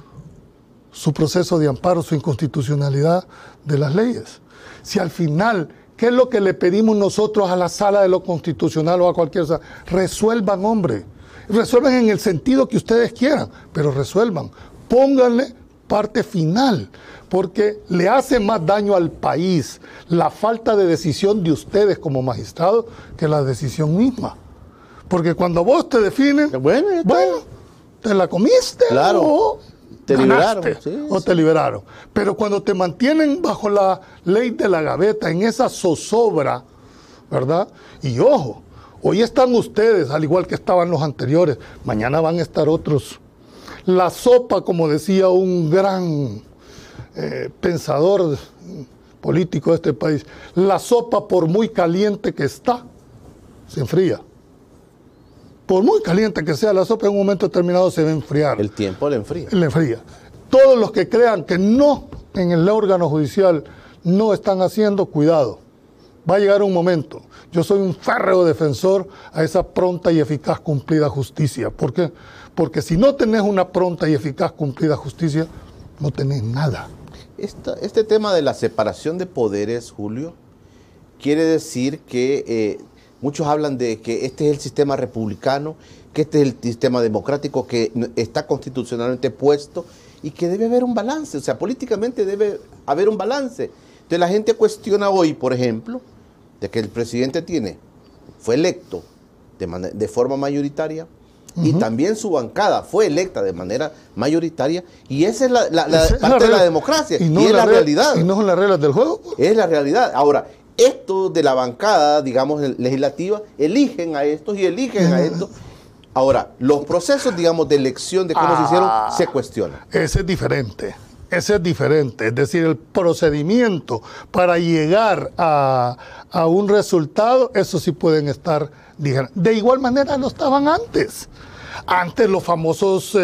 su proceso de amparo, su inconstitucionalidad de las leyes. Si al final, ¿qué es lo que le pedimos nosotros a la sala de lo constitucional o a cualquier sala? Resuelvan, hombre. Resuelvan en el sentido que ustedes quieran, pero resuelvan. Pónganle parte final, porque le hace más daño al país la falta de decisión de ustedes como magistrados que la decisión misma. Porque cuando vos te definen, bueno, te la comiste, claro. O te liberaron, te liberaron. Pero cuando te mantienen bajo la ley de la gaveta, en esa zozobra, ¿verdad? Y ojo, hoy están ustedes, al igual que estaban los anteriores, mañana van a estar otros. La sopa, como decía un gran pensador político de este país, la sopa, por muy caliente que está, se enfría. Por muy caliente que sea la sopa, en un momento determinado se va a enfriar. El tiempo le enfría. Le enfría. Todos los que crean que no, en el órgano judicial, no están haciendo, cuidado. Va a llegar un momento. Yo soy un férreo defensor a esa pronta y eficaz cumplida justicia. ¿Por qué? Porque si no tenés una pronta y eficaz cumplida justicia, no tenés nada. Este tema de la separación de poderes, Julio, quiere decir que muchos hablan de que este es el sistema republicano, que este es el sistema democrático que está constitucionalmente puesto y que debe haber un balance, o sea, políticamente debe haber un balance. Entonces la gente cuestiona hoy, por ejemplo, de que el presidente fue electo de forma mayoritaria, y también su bancada fue electa de manera mayoritaria, y esa es parte de la democracia, y es la realidad. ¿Y no son las reglas del juego? Es la realidad. Ahora, esto de la bancada, digamos, legislativa, eligen a estos y eligen a estos. Ahora, los procesos, digamos, de elección de cómo se hicieron, se cuestionan. Ese es diferente. Ese es diferente, es decir, el procedimiento para llegar a un resultado, eso sí pueden estar diferentes. De igual manera no estaban antes. Antes los famosos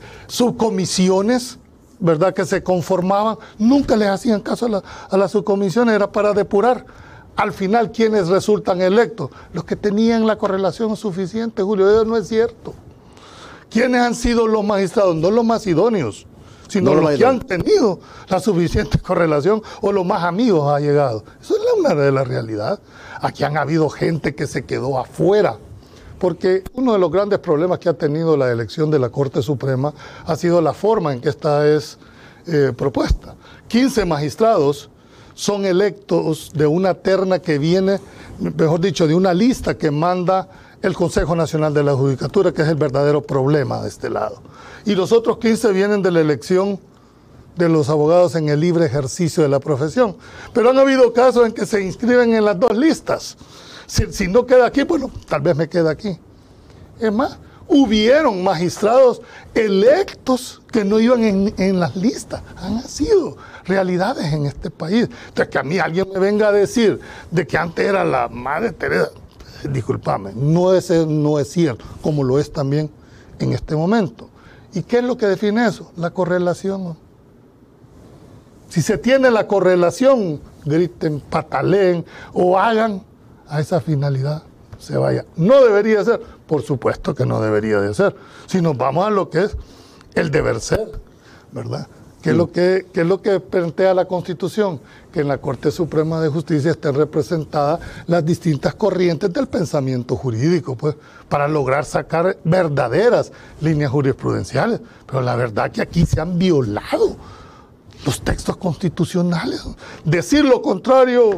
subcomisiones, ¿verdad?, que se conformaban, nunca les hacían caso a las subcomisiones, era para depurar. Al final, ¿quiénes resultan electos? Los que tenían la correlación suficiente, Julio, eso no es cierto. ¿Quiénes han sido los magistrados? No los más idóneos, sino los que han tenido la suficiente correlación o los más amigos ha llegado. Eso es una de la realidad. Aquí han habido gente que se quedó afuera, porque uno de los grandes problemas que ha tenido la elección de la Corte Suprema ha sido la forma en que esta es propuesta. 15 magistrados son electos de una terna que viene, mejor dicho, de una lista que manda el Consejo Nacional de la Judicatura, que es el verdadero problema de este lado. Y los otros 15 vienen de la elección de los abogados en el libre ejercicio de la profesión. Pero han habido casos en que se inscriben en las dos listas. Si no queda aquí, bueno, tal vez me queda aquí. Es más, hubieron magistrados electos que no iban en las listas. Han sido realidades en este país. Entonces, que a mí alguien me venga a decir de que antes era la Madre Teresa, discúlpame, no es cierto, como lo es también en este momento. ¿Y qué es lo que define eso? La correlación. Si se tiene la correlación, griten, pataleen o hagan a esa finalidad, se vaya. No debería ser, por supuesto que no debería de ser. Si nos vamos a lo que es el deber ser, ¿verdad? ¿Qué es lo que plantea la Constitución? Que en la Corte Suprema de Justicia estén representadas las distintas corrientes del pensamiento jurídico, pues, para lograr sacar verdaderas líneas jurisprudenciales. Pero la verdad que aquí se han violado los textos constitucionales. Decir lo contrario,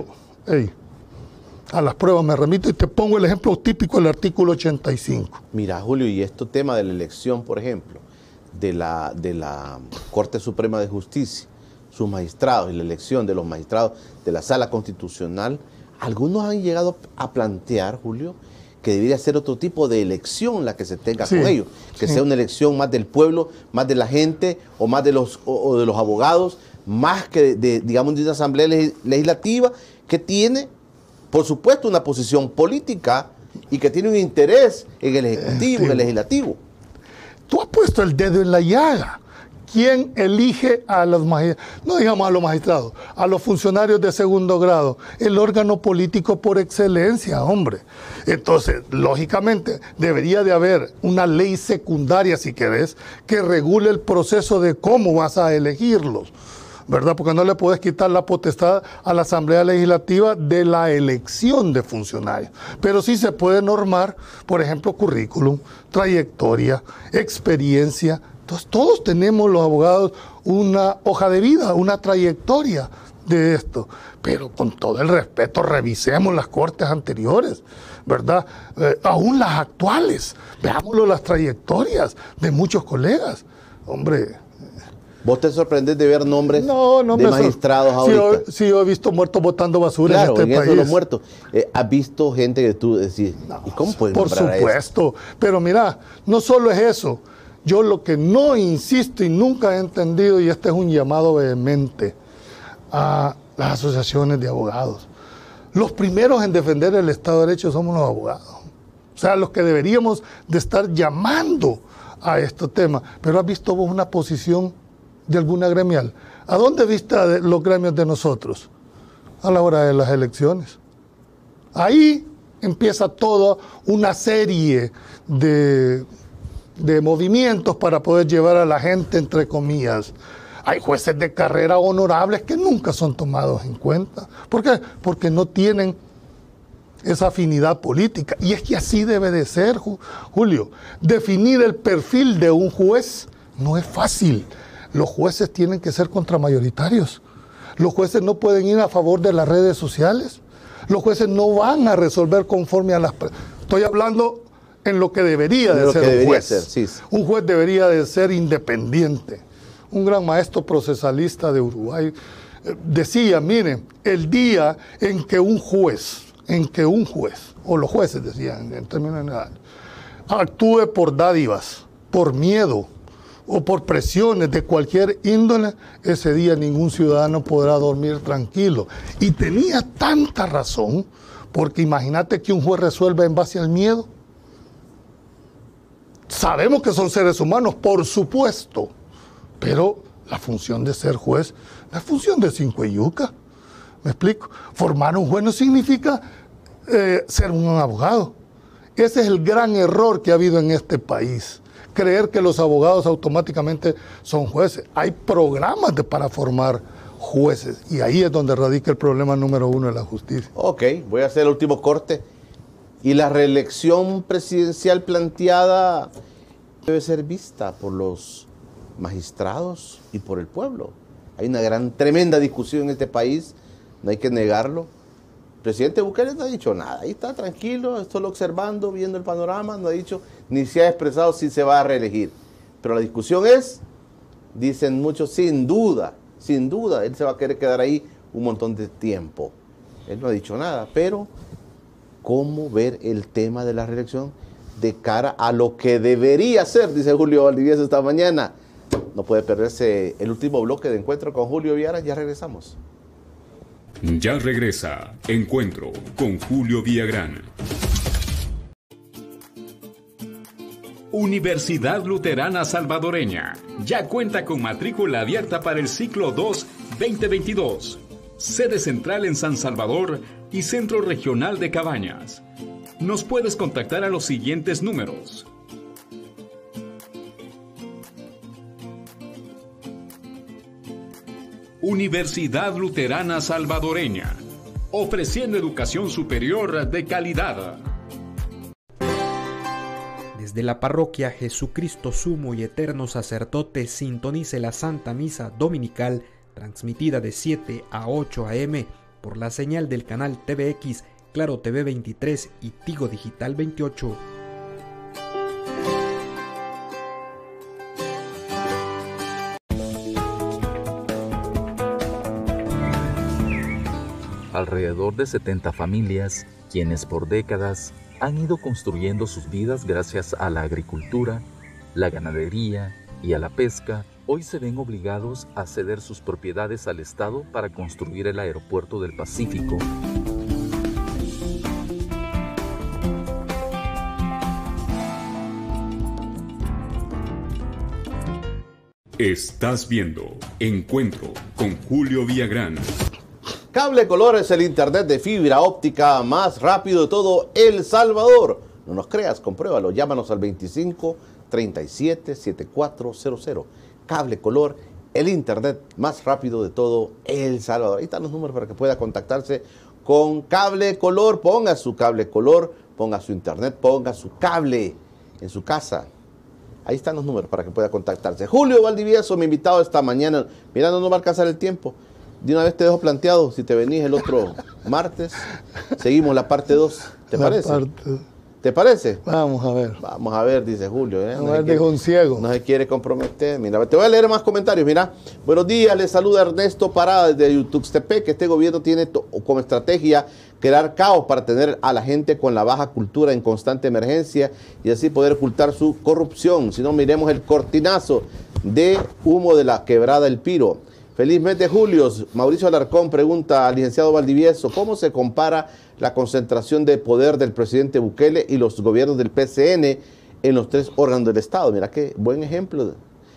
a las pruebas me remito y te pongo el ejemplo típico del artículo 85. Mira, Julio, y este tema de la elección, por ejemplo, de la Corte Suprema de Justicia, sus magistrados y la elección de los magistrados de la Sala Constitucional, algunos han llegado a plantear, Julio, que debería ser otro tipo de elección la que se tenga con ellos, que sea una elección más del pueblo, más de la gente o más de los abogados, más que digamos de una asamblea legislativa que tiene, por supuesto, una posición política y que tiene un interés en el Ejecutivo, en el Legislativo. Tú has puesto el dedo en la llaga. ¿Quién elige a los magistrados? No digamos a los magistrados, a los funcionarios de segundo grado. El órgano político por excelencia, hombre. Entonces, lógicamente, debería de haber una ley secundaria, si querés, que regule el proceso de cómo vas a elegirlos, ¿verdad? Porque no le puedes quitar la potestad a la Asamblea Legislativa de la elección de funcionarios. Pero sí se puede normar, por ejemplo, currículum, trayectoria, experiencia. Entonces, todos tenemos los abogados una hoja de vida, una trayectoria de esto. Pero con todo el respeto, revisemos las cortes anteriores, ¿verdad? Aún las actuales. Veámoslo las trayectorias de muchos colegas. Hombre. ¿Vos te sorprendés de ver nombres de magistrados ahorita? Sí, yo he visto muertos botando basura en este país. Los muertos. ¿Has visto gente que tú decís, ¿y cómo pueden nombrar a eso? Por supuesto. Pero mira, no solo es eso. Yo lo que no insisto y nunca he entendido, y este es un llamado vehemente a las asociaciones de abogados. Los primeros en defender el Estado de Derecho somos los abogados. O sea, los que deberíamos de estar llamando a este tema. Pero ¿has visto vos una posición de alguna gremial? ¿A dónde viste los gremios de nosotros? A la hora de las elecciones. Ahí empieza toda una serie de movimientos para poder llevar a la gente, entre comillas. Hay jueces de carrera honorables que nunca son tomados en cuenta. ¿Por qué? Porque no tienen esa afinidad política. Y es que así debe de ser, Julio. Definir el perfil de un juez no es fácil. Los jueces tienen que ser contramayoritarios. Los jueces no pueden ir a favor de las redes sociales. Los jueces no van a resolver conforme a las... Estoy hablando en lo que debería de ser un juez. Sí. Un juez debería de ser independiente. Un gran maestro procesalista de Uruguay decía, miren, el día en que un juez, o los jueces decían en términos generales, actúe por dádivas, por miedo o por presiones de cualquier índole, ese día ningún ciudadano podrá dormir tranquilo. Y tenía tanta razón, porque imagínate que un juez resuelva en base al miedo. Sabemos que son seres humanos, por supuesto, pero la función de ser juez, la función de cinco y yuca. ¿Me explico? Formar un juez no significa ser un abogado. Ese es el gran error que ha habido en este país. Creer que los abogados automáticamente son jueces. Hay programas para formar jueces y ahí es donde radica el problema número uno de la justicia. Ok, voy a hacer el último corte. Y la reelección presidencial planteada debe ser vista por los magistrados y por el pueblo. Hay una tremenda discusión en este país, no hay que negarlo. El presidente Bukele no ha dicho nada, ahí está tranquilo, solo observando, viendo el panorama, no ha dicho, ni se ha expresado si se va a reelegir. Pero la discusión es, dicen muchos, sin duda, él se va a querer quedar ahí un montón de tiempo. Él no ha dicho nada, pero ¿cómo ver el tema de la reelección de cara a lo que debería ser? Dice Julio Valdivieso esta mañana. No puede perderse el último bloque de Encuentro con Julio Villagrán. Ya regresamos. Ya regresa Encuentro con Julio Villagrán. Universidad Luterana Salvadoreña ya cuenta con matrícula abierta para el ciclo 2 2022. Sede central en San Salvador y Centro Regional de Cabañas. Nos puedes contactar a los siguientes números. Universidad Luterana Salvadoreña, ofreciendo educación superior de calidad. Desde la parroquia Jesucristo Sumo y Eterno Sacerdote, sintonice la Santa Misa Dominical, transmitida de 7 a 8 a.m. por la señal del canal TVX, Claro TV 23 y Tigo Digital 28. Alrededor de 70 familias, quienes por décadas han ido construyendo sus vidas gracias a la agricultura, la ganadería y a la pesca, hoy se ven obligados a ceder sus propiedades al Estado para construir el aeropuerto del Pacífico. Estás viendo Encuentro con Julio Villagrán. Cable Color es el internet de fibra óptica más rápido de todo El Salvador. No nos creas, compruébalo. Llámanos al 25 37 7400. Cable Color, el internet más rápido de todo El Salvador. Ahí están los números para que pueda contactarse con Cable Color. Ponga su Cable Color, ponga su internet, ponga su cable en su casa. Ahí están los números para que pueda contactarse. Julio Valdivieso, mi invitado esta mañana. Mira, no nos va a alcanzar el tiempo. De una vez te dejo planteado, si te venís el otro martes, seguimos la parte 2. ¿Te parece? ¿Te parece? Vamos a ver. Vamos a ver, dice Julio. Vamos a ver, dijo un ciego. No se quiere comprometer. Mira, te voy a leer más comentarios. Mira, buenos días, les saluda Ernesto Parada desde Tuxtepec, que este gobierno tiene como estrategia crear caos para tener a la gente con la baja cultura en constante emergencia y así poder ocultar su corrupción. Si no, miremos el cortinazo de humo de la quebrada El Piro. Feliz mes de julio. Mauricio Alarcón pregunta al licenciado Valdivieso, ¿cómo se compara la concentración de poder del presidente Bukele y los gobiernos del PCN en los 3 órganos del Estado? Mira qué buen ejemplo.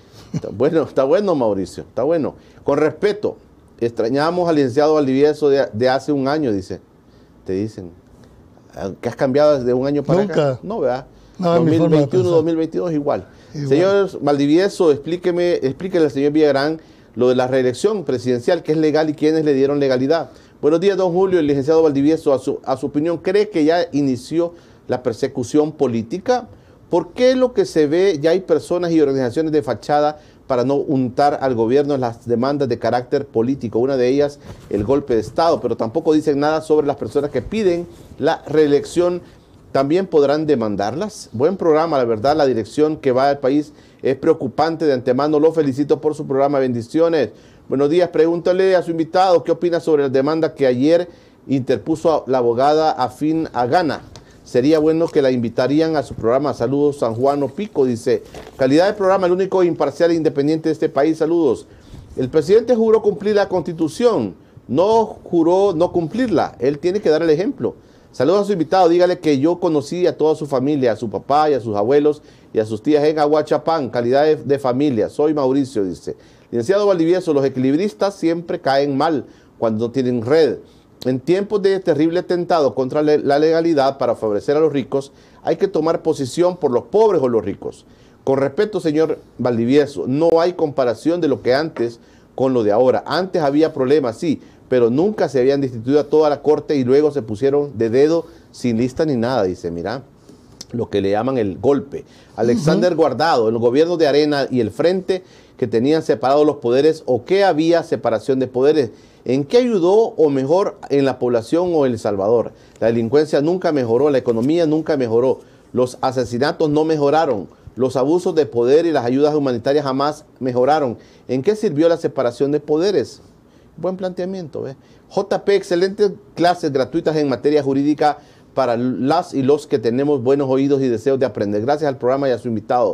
Está bueno, Mauricio, está bueno. Con respeto, extrañamos al licenciado Valdivieso de hace un año, dice. Te dicen. ¿Que has cambiado desde un año para Nunca. acá? No, ¿verdad? No, 2021, 2022 igual. Señor Valdivieso, explíquele al señor Villagrán lo de la reelección presidencial, que es legal y quiénes le dieron legalidad. Buenos días, don Julio. El licenciado Valdivieso, a su opinión, ¿cree que ya inició la persecución política? ¿Por qué lo que se ve ya hay personas y organizaciones de fachada para no untar al gobierno en las demandas de carácter político? Una de ellas, el golpe de Estado, pero tampoco dicen nada sobre las personas que piden la reelección. ¿También podrán demandarlas? Buen programa, la verdad, la dirección que va al país es preocupante. De antemano lo felicito por su programa, bendiciones. Buenos días, pregúntale a su invitado qué opina sobre la demanda que ayer interpuso la abogada afín a Gana. Sería bueno que la invitarían a su programa. Saludos, San Juan Pico, dice. Calidad de programa, el único imparcial e independiente de este país. Saludos. El presidente juró cumplir la Constitución, no juró no cumplirla. Él tiene que dar el ejemplo. Saludos a su invitado, dígale que yo conocí a toda su familia, a su papá y a sus abuelos y a sus tías en Aguachapán, calidad de familia. Soy Mauricio, dice. Licenciado Valdivieso, los equilibristas siempre caen mal cuando no tienen red. En tiempos de terrible atentado contra la legalidad para favorecer a los ricos, hay que tomar posición por los pobres o los ricos. Con respeto, señor Valdivieso, no hay comparación de lo que antes con lo de ahora. Antes había problemas, sí, pero nunca se habían destituido a toda la corte y luego se pusieron de dedo sin lista ni nada, dice, mira, lo que le llaman el golpe. Alexander Guardado, el gobierno de Arena y el Frente que tenían separados los poderes o que había separación de poderes, ¿en qué ayudó o mejor en la población o en El Salvador? La delincuencia nunca mejoró, la economía nunca mejoró, los asesinatos no mejoraron, los abusos de poder y las ayudas humanitarias jamás mejoraron. ¿En qué sirvió la separación de poderes? Buen planteamiento. JP, excelentes clases gratuitas en materia jurídica para las y los que tenemos buenos oídos y deseos de aprender. Gracias al programa y a su invitado.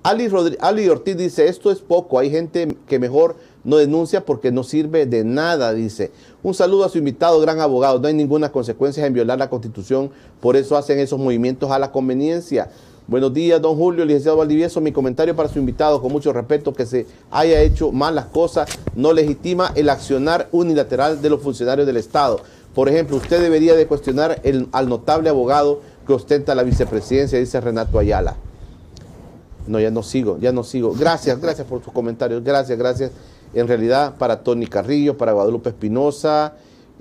Ali Ortiz dice, esto es poco, hay gente que mejor no denuncia porque no sirve de nada, dice. Un saludo a su invitado, gran abogado. No hay ninguna consecuencia en violar la Constitución, por eso hacen esos movimientos a la conveniencia. Buenos días, don Julio, licenciado Valdivieso. Mi comentario para su invitado, con mucho respeto, que se haya hecho mal las cosas, no legitima el accionar unilateral de los funcionarios del Estado. Por ejemplo, usted debería de cuestionar al notable abogado que ostenta la vicepresidencia, dice Renato Ayala. No, ya no sigo. Gracias por sus comentarios. Gracias. En realidad, para Tony Carrillo, para Guadalupe Espinosa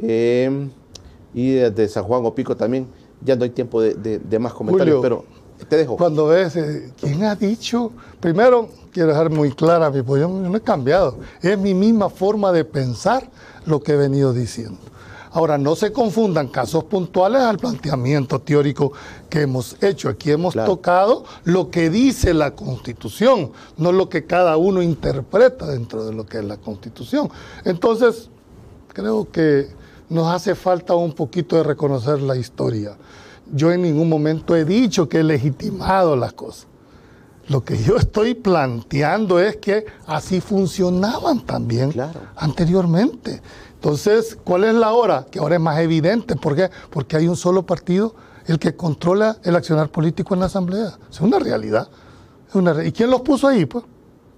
y de San Juan Opico también. Ya no hay tiempo de más comentarios, Julio, pero te dejo. Cuando ves, ¿quién ha dicho? Primero, quiero dejar muy clara mi posición, yo no he cambiado. Es mi misma forma de pensar lo que he venido diciendo. Ahora, no se confundan casos puntuales al planteamiento teórico que hemos hecho. Aquí hemos tocado lo que dice la Constitución, no lo que cada uno interpreta dentro de lo que es la Constitución. Entonces, creo que nos hace falta un poquito de reconocer la historia. Yo en ningún momento he dicho que he legitimado las cosas. Lo que yo estoy planteando es que así funcionaban también anteriormente. Entonces, ¿cuál es la hora? Que ahora es más evidente. ¿Por qué? Porque hay un solo partido, el que controla el accionar político en la Asamblea. Es una realidad. ¿Y quién los puso ahí? Pues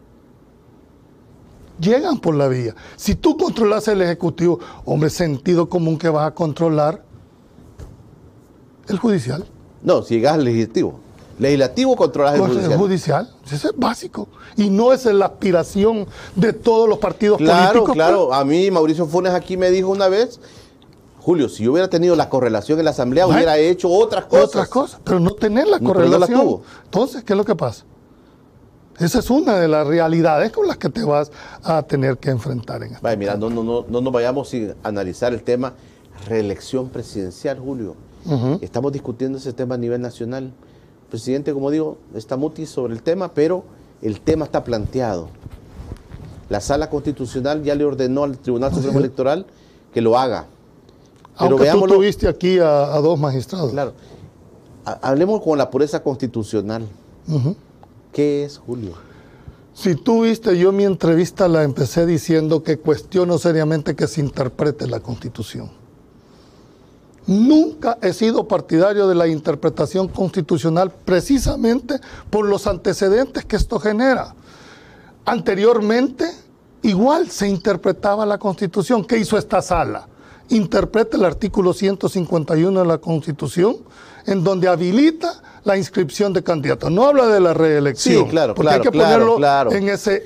llegan por la vía. Si tú controlas el Ejecutivo, hombre, sentido común que vas a controlar el judicial. No, si llegas al legislativo controlas el judicial. Eso es básico. Y no es la aspiración de todos los partidos políticos. Claro. A mí Mauricio Funes aquí me dijo una vez, Julio, si yo hubiera tenido la correlación en la Asamblea, hubiera hecho otras cosas. Pero no tener la correlación. No la tuvo. Entonces, ¿qué es lo que pasa? Esa es una de las realidades con las que te vas a tener que enfrentar. Mira, no nos vayamos sin analizar el tema reelección presidencial, Julio. Estamos discutiendo ese tema a nivel nacional. El presidente, como digo, está mutis sobre el tema, pero el tema está planteado. La Sala Constitucional ya le ordenó al Tribunal Supremo Electoral que lo haga. Pero aunque tú tuviste aquí a dos magistrados. Claro. Hablemos con la pureza constitucional. ¿Qué es, Julio? Si tú viste, yo mi entrevista la empecé diciendo que cuestiono seriamente que se interprete la Constitución. Nunca he sido partidario de la interpretación constitucional precisamente por los antecedentes que esto genera. Anteriormente, igual se interpretaba la Constitución. ¿Qué hizo esta sala? Interpreta el artículo 151 de la Constitución, en donde habilita la inscripción de candidatos. No habla de la reelección. Sí, claro, porque claro, hay que ponerlo claro. en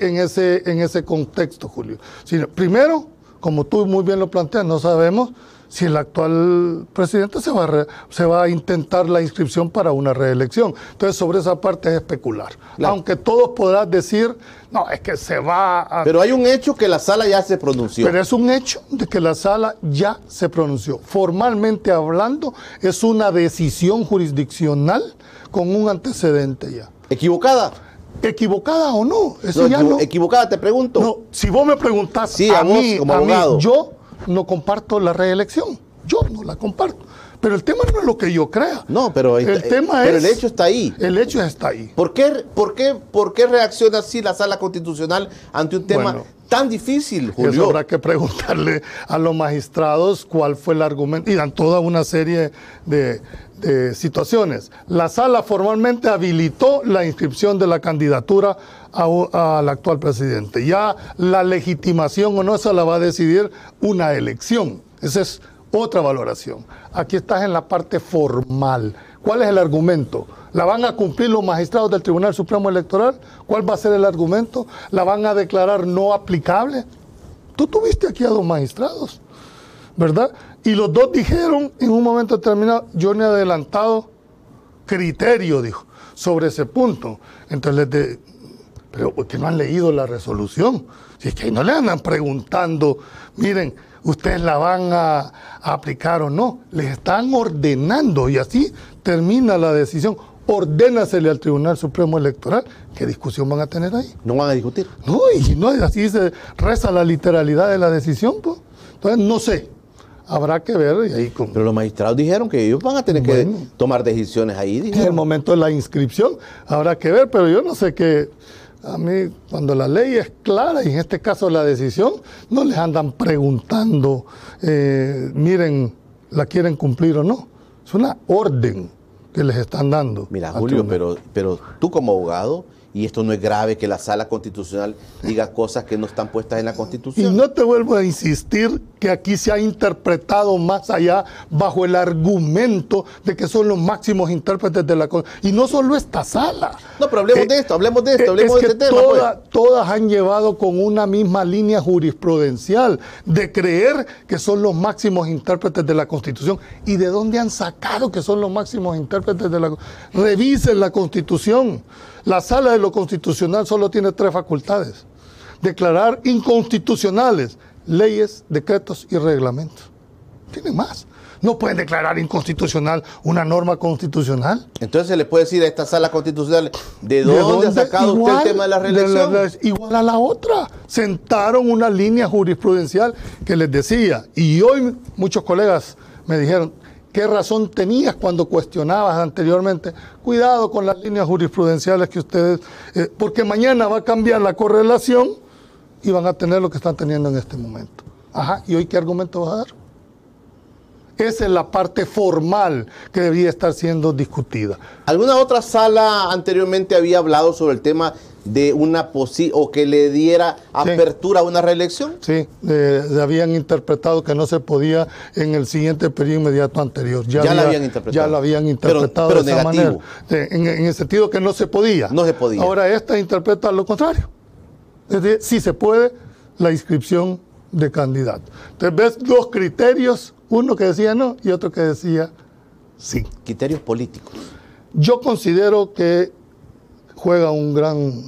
ese contexto, Julio. Primero, como tú muy bien lo planteas, no sabemos si el actual presidente se va a intentar la inscripción para una reelección. Entonces, sobre esa parte es especular. Claro. Aunque todos podrán decir, no, es que se va a... Pero hay un hecho que la sala ya se pronunció. Pero es un hecho de que la sala ya se pronunció. Formalmente hablando, es una decisión jurisdiccional con un antecedente ya. ¿Equivocada? ¿Equivocada o no? Eso ya no. ¿Equivocada, te pregunto? No, si vos me preguntás sí, a mí, como abogado. Yo no comparto la reelección. Yo no la comparto. Pero el tema no es lo que yo crea. No, pero el hecho está ahí. El hecho está ahí. ¿Por qué reacciona así la Sala Constitucional ante un tema tan difícil, Julio? Eso habrá que preguntarle a los magistrados cuál fue el argumento. Y dan toda una serie de situaciones. La Sala formalmente habilitó la inscripción de la candidatura al actual presidente. Ya la legitimación o no se la va a decidir una elección. Esa es otra valoración. Aquí estás en la parte formal. ¿Cuál es el argumento? ¿La van a cumplir los magistrados del Tribunal Supremo Electoral? ¿Cuál va a ser el argumento? ¿La van a declarar no aplicable? Tú tuviste aquí a dos magistrados, ¿verdad? Y los dos dijeron en un momento determinado, yo no he adelantado criterio, dijo, sobre ese punto. Entonces, pero porque no han leído la resolución. Si es que no le andan preguntando, miren, ustedes la van a aplicar o no. Les están ordenando y así termina la decisión. Ordénasele al Tribunal Supremo Electoral. ¿Qué discusión van a tener ahí? ¿No van a discutir? No, y no, así se reza la literalidad de la decisión, pues. Entonces, no sé. Habrá que ver. Y ahí Pero los magistrados dijeron que ellos van a tener que tomar decisiones ahí. En el momento de la inscripción habrá que ver, pero yo no sé qué. A mí, cuando la ley es clara, y en este caso la decisión, no les andan preguntando, miren, ¿la quieren cumplir o no? Es una orden que les están dando. Mira, Julio, pero tú como abogado, y esto no es grave que la Sala Constitucional diga cosas que no están puestas en la Constitución. Y no te vuelvo a insistir que aquí se ha interpretado más allá bajo el argumento de que son los máximos intérpretes de la Constitución. Y no solo esta sala. No, pero hablemos de esto, hablemos de este tema. Todas han llevado con una misma línea jurisprudencial de creer que son los máximos intérpretes de la Constitución. ¿Y de dónde han sacado que son los máximos intérpretes de la Constitución? Revisen la Constitución. La Sala de lo Constitucional solo tiene 3 facultades. Declarar inconstitucionales leyes, decretos y reglamentos. Tiene más. No pueden declarar inconstitucional una norma constitucional. Entonces se le puede decir a esta Sala Constitucional, ¿de dónde ha sacado usted el tema de la reelección? Igual a la otra. Sentaron una línea jurisprudencial que les decía, y hoy muchos colegas me dijeron, ¿qué razón tenías cuando cuestionabas anteriormente? Cuidado con las líneas jurisprudenciales que ustedes... porque mañana va a cambiar la correlación y van a tener lo que están teniendo en este momento. Ajá, ¿y hoy qué argumento vas a dar? Esa es la parte formal que debería estar siendo discutida. ¿Alguna otra sala anteriormente había hablado sobre el tema de una o que le diera apertura a una reelección? Sí, habían interpretado que no se podía en el siguiente periodo inmediato anterior. Ya la habían interpretado. Ya la habían interpretado pero de esa negativo. manera. En el sentido que no se podía. No se podía. Ahora esta interpreta lo contrario. Es decir, sí se puede la inscripción de candidato. Entonces ves 2 criterios, uno que decía no y otro que decía sí. Criterios políticos. Yo considero que juega un gran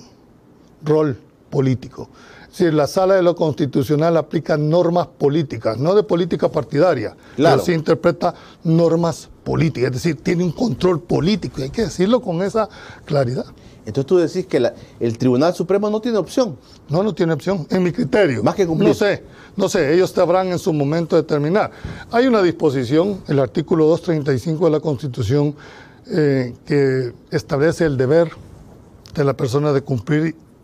rol político. Es decir, la Sala de lo Constitucional aplica normas políticas, no de política partidaria, claro. Pero sí interpreta normas políticas, es decir, tiene un control político y hay que decirlo con esa claridad. Entonces tú decís que el Tribunal Supremo no tiene opción. No tiene opción, en mi criterio. Más que cumplir. No sé, ellos sabrán en su momento determinar. Hay una disposición, el artículo 235 de la Constitución, que establece el deber de la persona de cumplir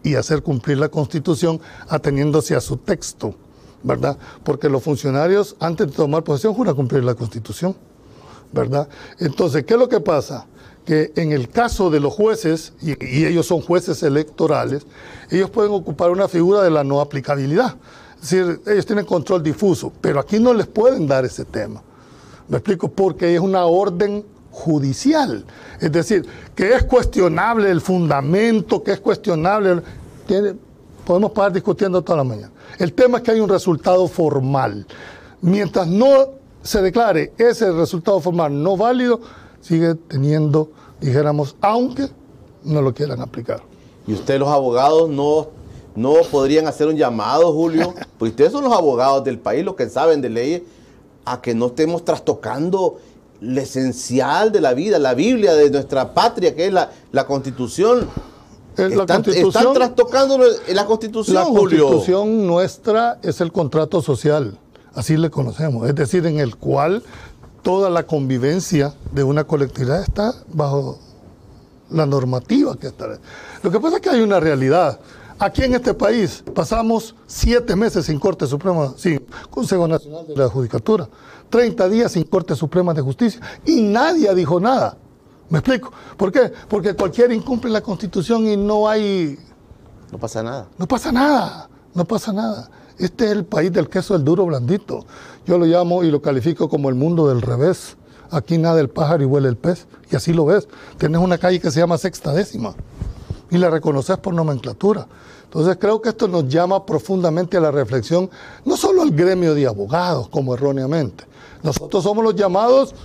y hacer cumplir la Constitución ateniéndose a su texto, ¿verdad? Porque los funcionarios, antes de tomar posesión, juran cumplir la Constitución, ¿verdad? Entonces, ¿qué es lo que pasa? Que en el caso de los jueces, y ellos son jueces electorales, ellos pueden ocupar una figura de la no aplicabilidad. Es decir, ellos tienen control difuso, pero aquí no les pueden dar ese tema. ¿Me explico? Porque es una orden judicial. Es decir, que es cuestionable el fundamento, que es cuestionable... podemos parar discutiendo toda la mañana. El tema es que hay un resultado formal. Mientras no se declare ese resultado formal no válido, sigue teniendo, dijéramos, aunque no lo quieran aplicar. ¿Y ustedes los abogados no podrían hacer un llamado, Julio? Pues ustedes son los abogados del país, los que saben de leyes, a que no estemos trastocando lo esencial de la vida, la Biblia de nuestra patria, que es la Constitución. Están trastocando la Constitución, Julio. La Constitución nuestra es el contrato social, así le conocemos, es decir, en el cual toda la convivencia de una colectividad está bajo la normativa que está. Lo que pasa es que hay una realidad. Aquí en este país pasamos 7 meses sin Corte Suprema, sin Consejo Nacional de la Judicatura, 30 días sin Corte Suprema de Justicia y nadie dijo nada. ¿Me explico? ¿Por qué? Porque cualquiera incumple la Constitución y no hay... No pasa nada. No pasa nada, no pasa nada. Este es el país del queso, el duro, blandito. Yo lo llamo y lo califico como el mundo del revés. Aquí nada el pájaro y huele el pez. Y así lo ves. Tienes una calle que se llama Sexta Décima y la reconoces por nomenclatura. Entonces creo que esto nos llama profundamente a la reflexión, no solo al gremio de abogados, como erróneamente. Nosotros somos los llamados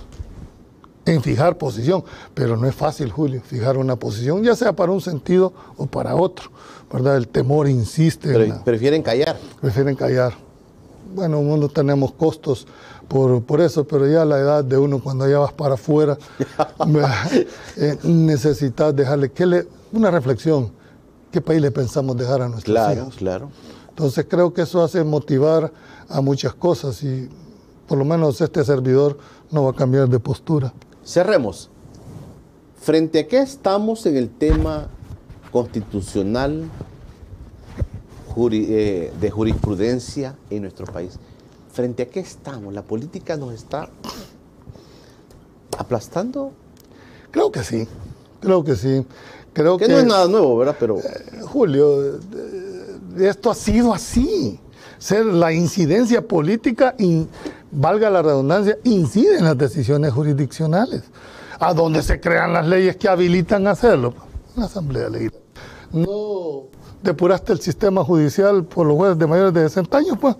en fijar posición, pero no es fácil, Julio, fijar una posición, ya sea para un sentido o para otro, ¿verdad? El temor insiste. Pero prefieren callar. Prefieren callar. Bueno, uno tenemos costos por eso, pero ya a la edad de uno, cuando ya vas para afuera, necesitas dejarle una reflexión. ¿Qué país le pensamos dejar a nuestros hijos? Claro. Entonces creo que eso hace motivar a muchas cosas y por lo menos este servidor no va a cambiar de postura. Cerremos. ¿Frente a qué estamos en el tema constitucional de jurisprudencia en nuestro país? ¿Frente a qué estamos? ¿La política nos está aplastando? Creo que sí, creo que sí. Creo que no es nada nuevo, ¿verdad? Pero Julio, esto ha sido así. La incidencia política, valga la redundancia, incide en las decisiones jurisdiccionales. ¿A dónde se crean las leyes que habilitan a hacerlo? En la Asamblea Legislativa. No depuraste el sistema judicial por los jueces de mayores de 60 años, pues.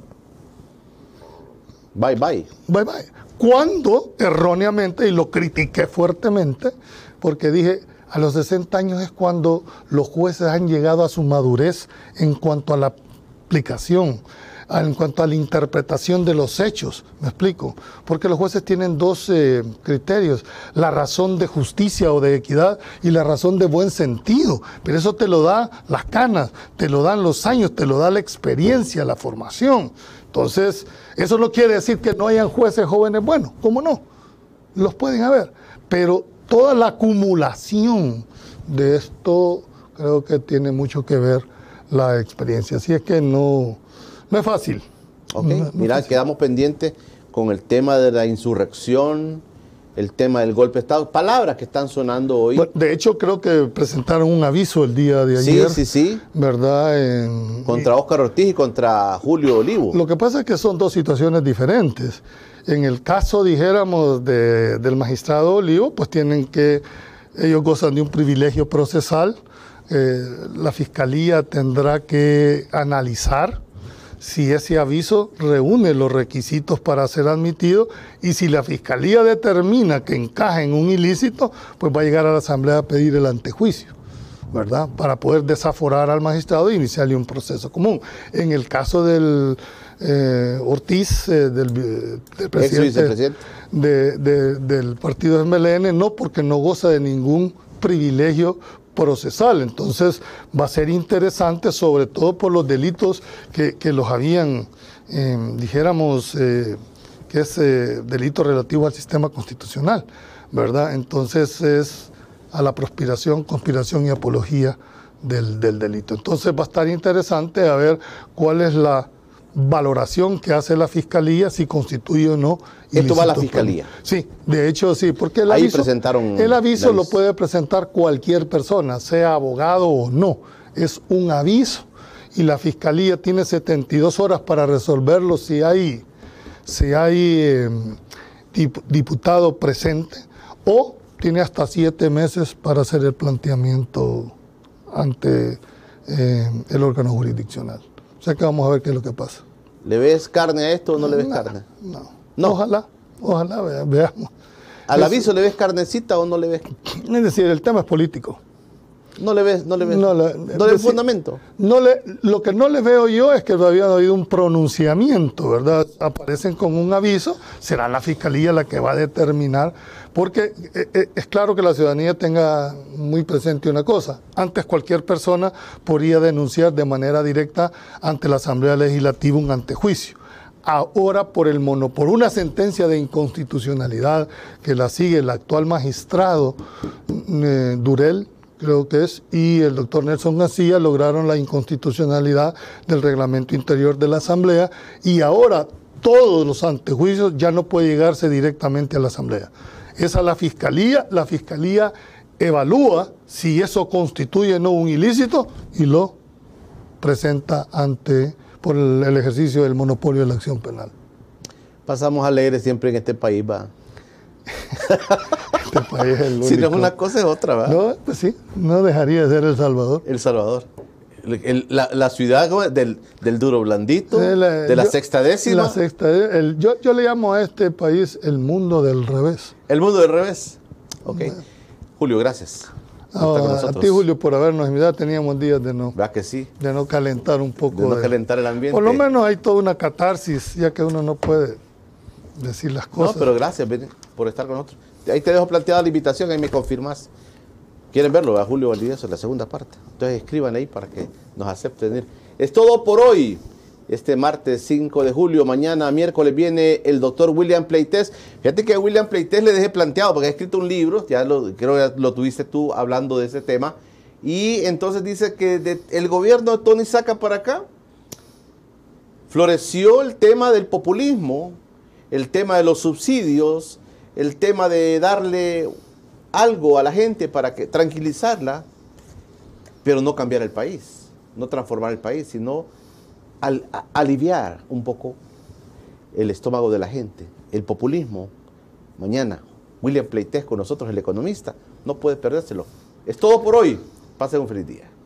Bye. Cuando, erróneamente, y lo critiqué fuertemente, porque dije, a los 60 años es cuando los jueces han llegado a su madurez en cuanto a la aplicación, en cuanto a la interpretación de los hechos, ¿me explico? Porque los jueces tienen dos criterios, la razón de justicia o de equidad y la razón de buen sentido, pero eso te lo da las canas, te lo dan los años, te lo da la experiencia, la formación. Entonces, eso no quiere decir que no hayan jueces jóvenes buenos, ¿cómo no? Los pueden haber, pero toda la acumulación de esto creo que tiene mucho que ver la experiencia, así es que no es fácil. Ok, mira, quedamos pendientes con el tema de la insurrección, el tema del golpe de Estado, palabras que están sonando hoy. Bueno, de hecho, creo que presentaron un aviso el día de ayer. Sí. ¿Verdad? Contra Óscar Ortiz y contra Julio Olivo. Lo que pasa es que son dos situaciones diferentes. En el caso, dijéramos, del magistrado Olivo, pues ellos gozan de un privilegio procesal. La Fiscalía tendrá que analizar si ese aviso reúne los requisitos para ser admitido y si la Fiscalía determina que encaja en un ilícito, pues va a llegar a la Asamblea a pedir el antejuicio, ¿verdad? Para poder desaforar al magistrado e iniciarle un proceso común. En el caso del Ortiz, del presidente del partido MLN, no, porque no goza de ningún privilegio procesal. Entonces va a ser interesante, sobre todo por los delitos que los habían, dijéramos, que es delito relativo al sistema constitucional, ¿verdad? Entonces es a la conspiración y apología del delito. Entonces va a estar interesante a ver cuál es la valoración que hace la Fiscalía, si constituye o no. Esto va a la Fiscalía. Sí, de hecho sí, porque el Ahí aviso, presentaron lo puede presentar cualquier persona, sea abogado o no. Es un aviso y la Fiscalía tiene 72 horas para resolverlo si hay diputado presente, o tiene hasta 7 meses para hacer el planteamiento ante el órgano jurisdiccional. O sea que vamos a ver qué es lo que pasa. ¿Le ves carne a esto o no le ves carne? No. Ojalá veamos. ¿Al aviso le ves carnecita o no le ves? Es decir, el tema es político. No le ves fundamento. Lo que no le veo yo es que todavía no ha habido un pronunciamiento, ¿verdad? Aparecen con un aviso, será la Fiscalía la que va a determinar, porque es claro que la ciudadanía tenga muy presente una cosa. Antes cualquier persona podía denunciar de manera directa ante la Asamblea Legislativa un antejuicio. Ahora por una sentencia de inconstitucionalidad que la sigue el actual magistrado Durel, creo que es, y el doctor Nelson García, lograron la inconstitucionalidad del reglamento interior de la Asamblea, y ahora todos los antejuicios ya no puede llegarse directamente a la Asamblea. Es a la Fiscalía evalúa si eso constituye o no un ilícito y lo presenta por el ejercicio del monopolio de la acción penal. Pasamos alegres siempre en este país, va. Este país es el único. Si no es una cosa es otra, ¿va? No, pues sí, no dejaría de ser El Salvador. El Salvador. La ciudad del duro blandito, de la sexta décima. Yo le llamo a este país el mundo del revés. El mundo del revés. Ok. Julio, gracias. A ti, Julio, por habernos invitado. Teníamos días de no, ¿verdad que sí? De no calentar un poco. De no calentar el ambiente. Por lo menos hay toda una catarsis, ya que uno no puede decir las cosas. No, pero gracias por estar con nosotros. Ahí te dejo planteada la invitación, ahí me confirmas. ¿Quieren verlo? A Julio Valdivieso, la segunda parte. Entonces escriban ahí para que nos acepten ir. Es todo por hoy. Este martes 5 de julio, mañana miércoles viene el doctor William Pleites. Fíjate que a William Pleites le dejé planteado, porque ha escrito un libro, creo que lo tuviste tú hablando de ese tema, y entonces dice que el gobierno de Tony Saca para acá floreció el tema del populismo, el tema de los subsidios, el tema de darle algo a la gente para tranquilizarla, pero no cambiar el país, no transformar el país, sino aliviar un poco el estómago de la gente. El populismo, mañana, William Pleites con nosotros, el economista, no puede perdérselo. Es todo por hoy. Pasen un feliz día.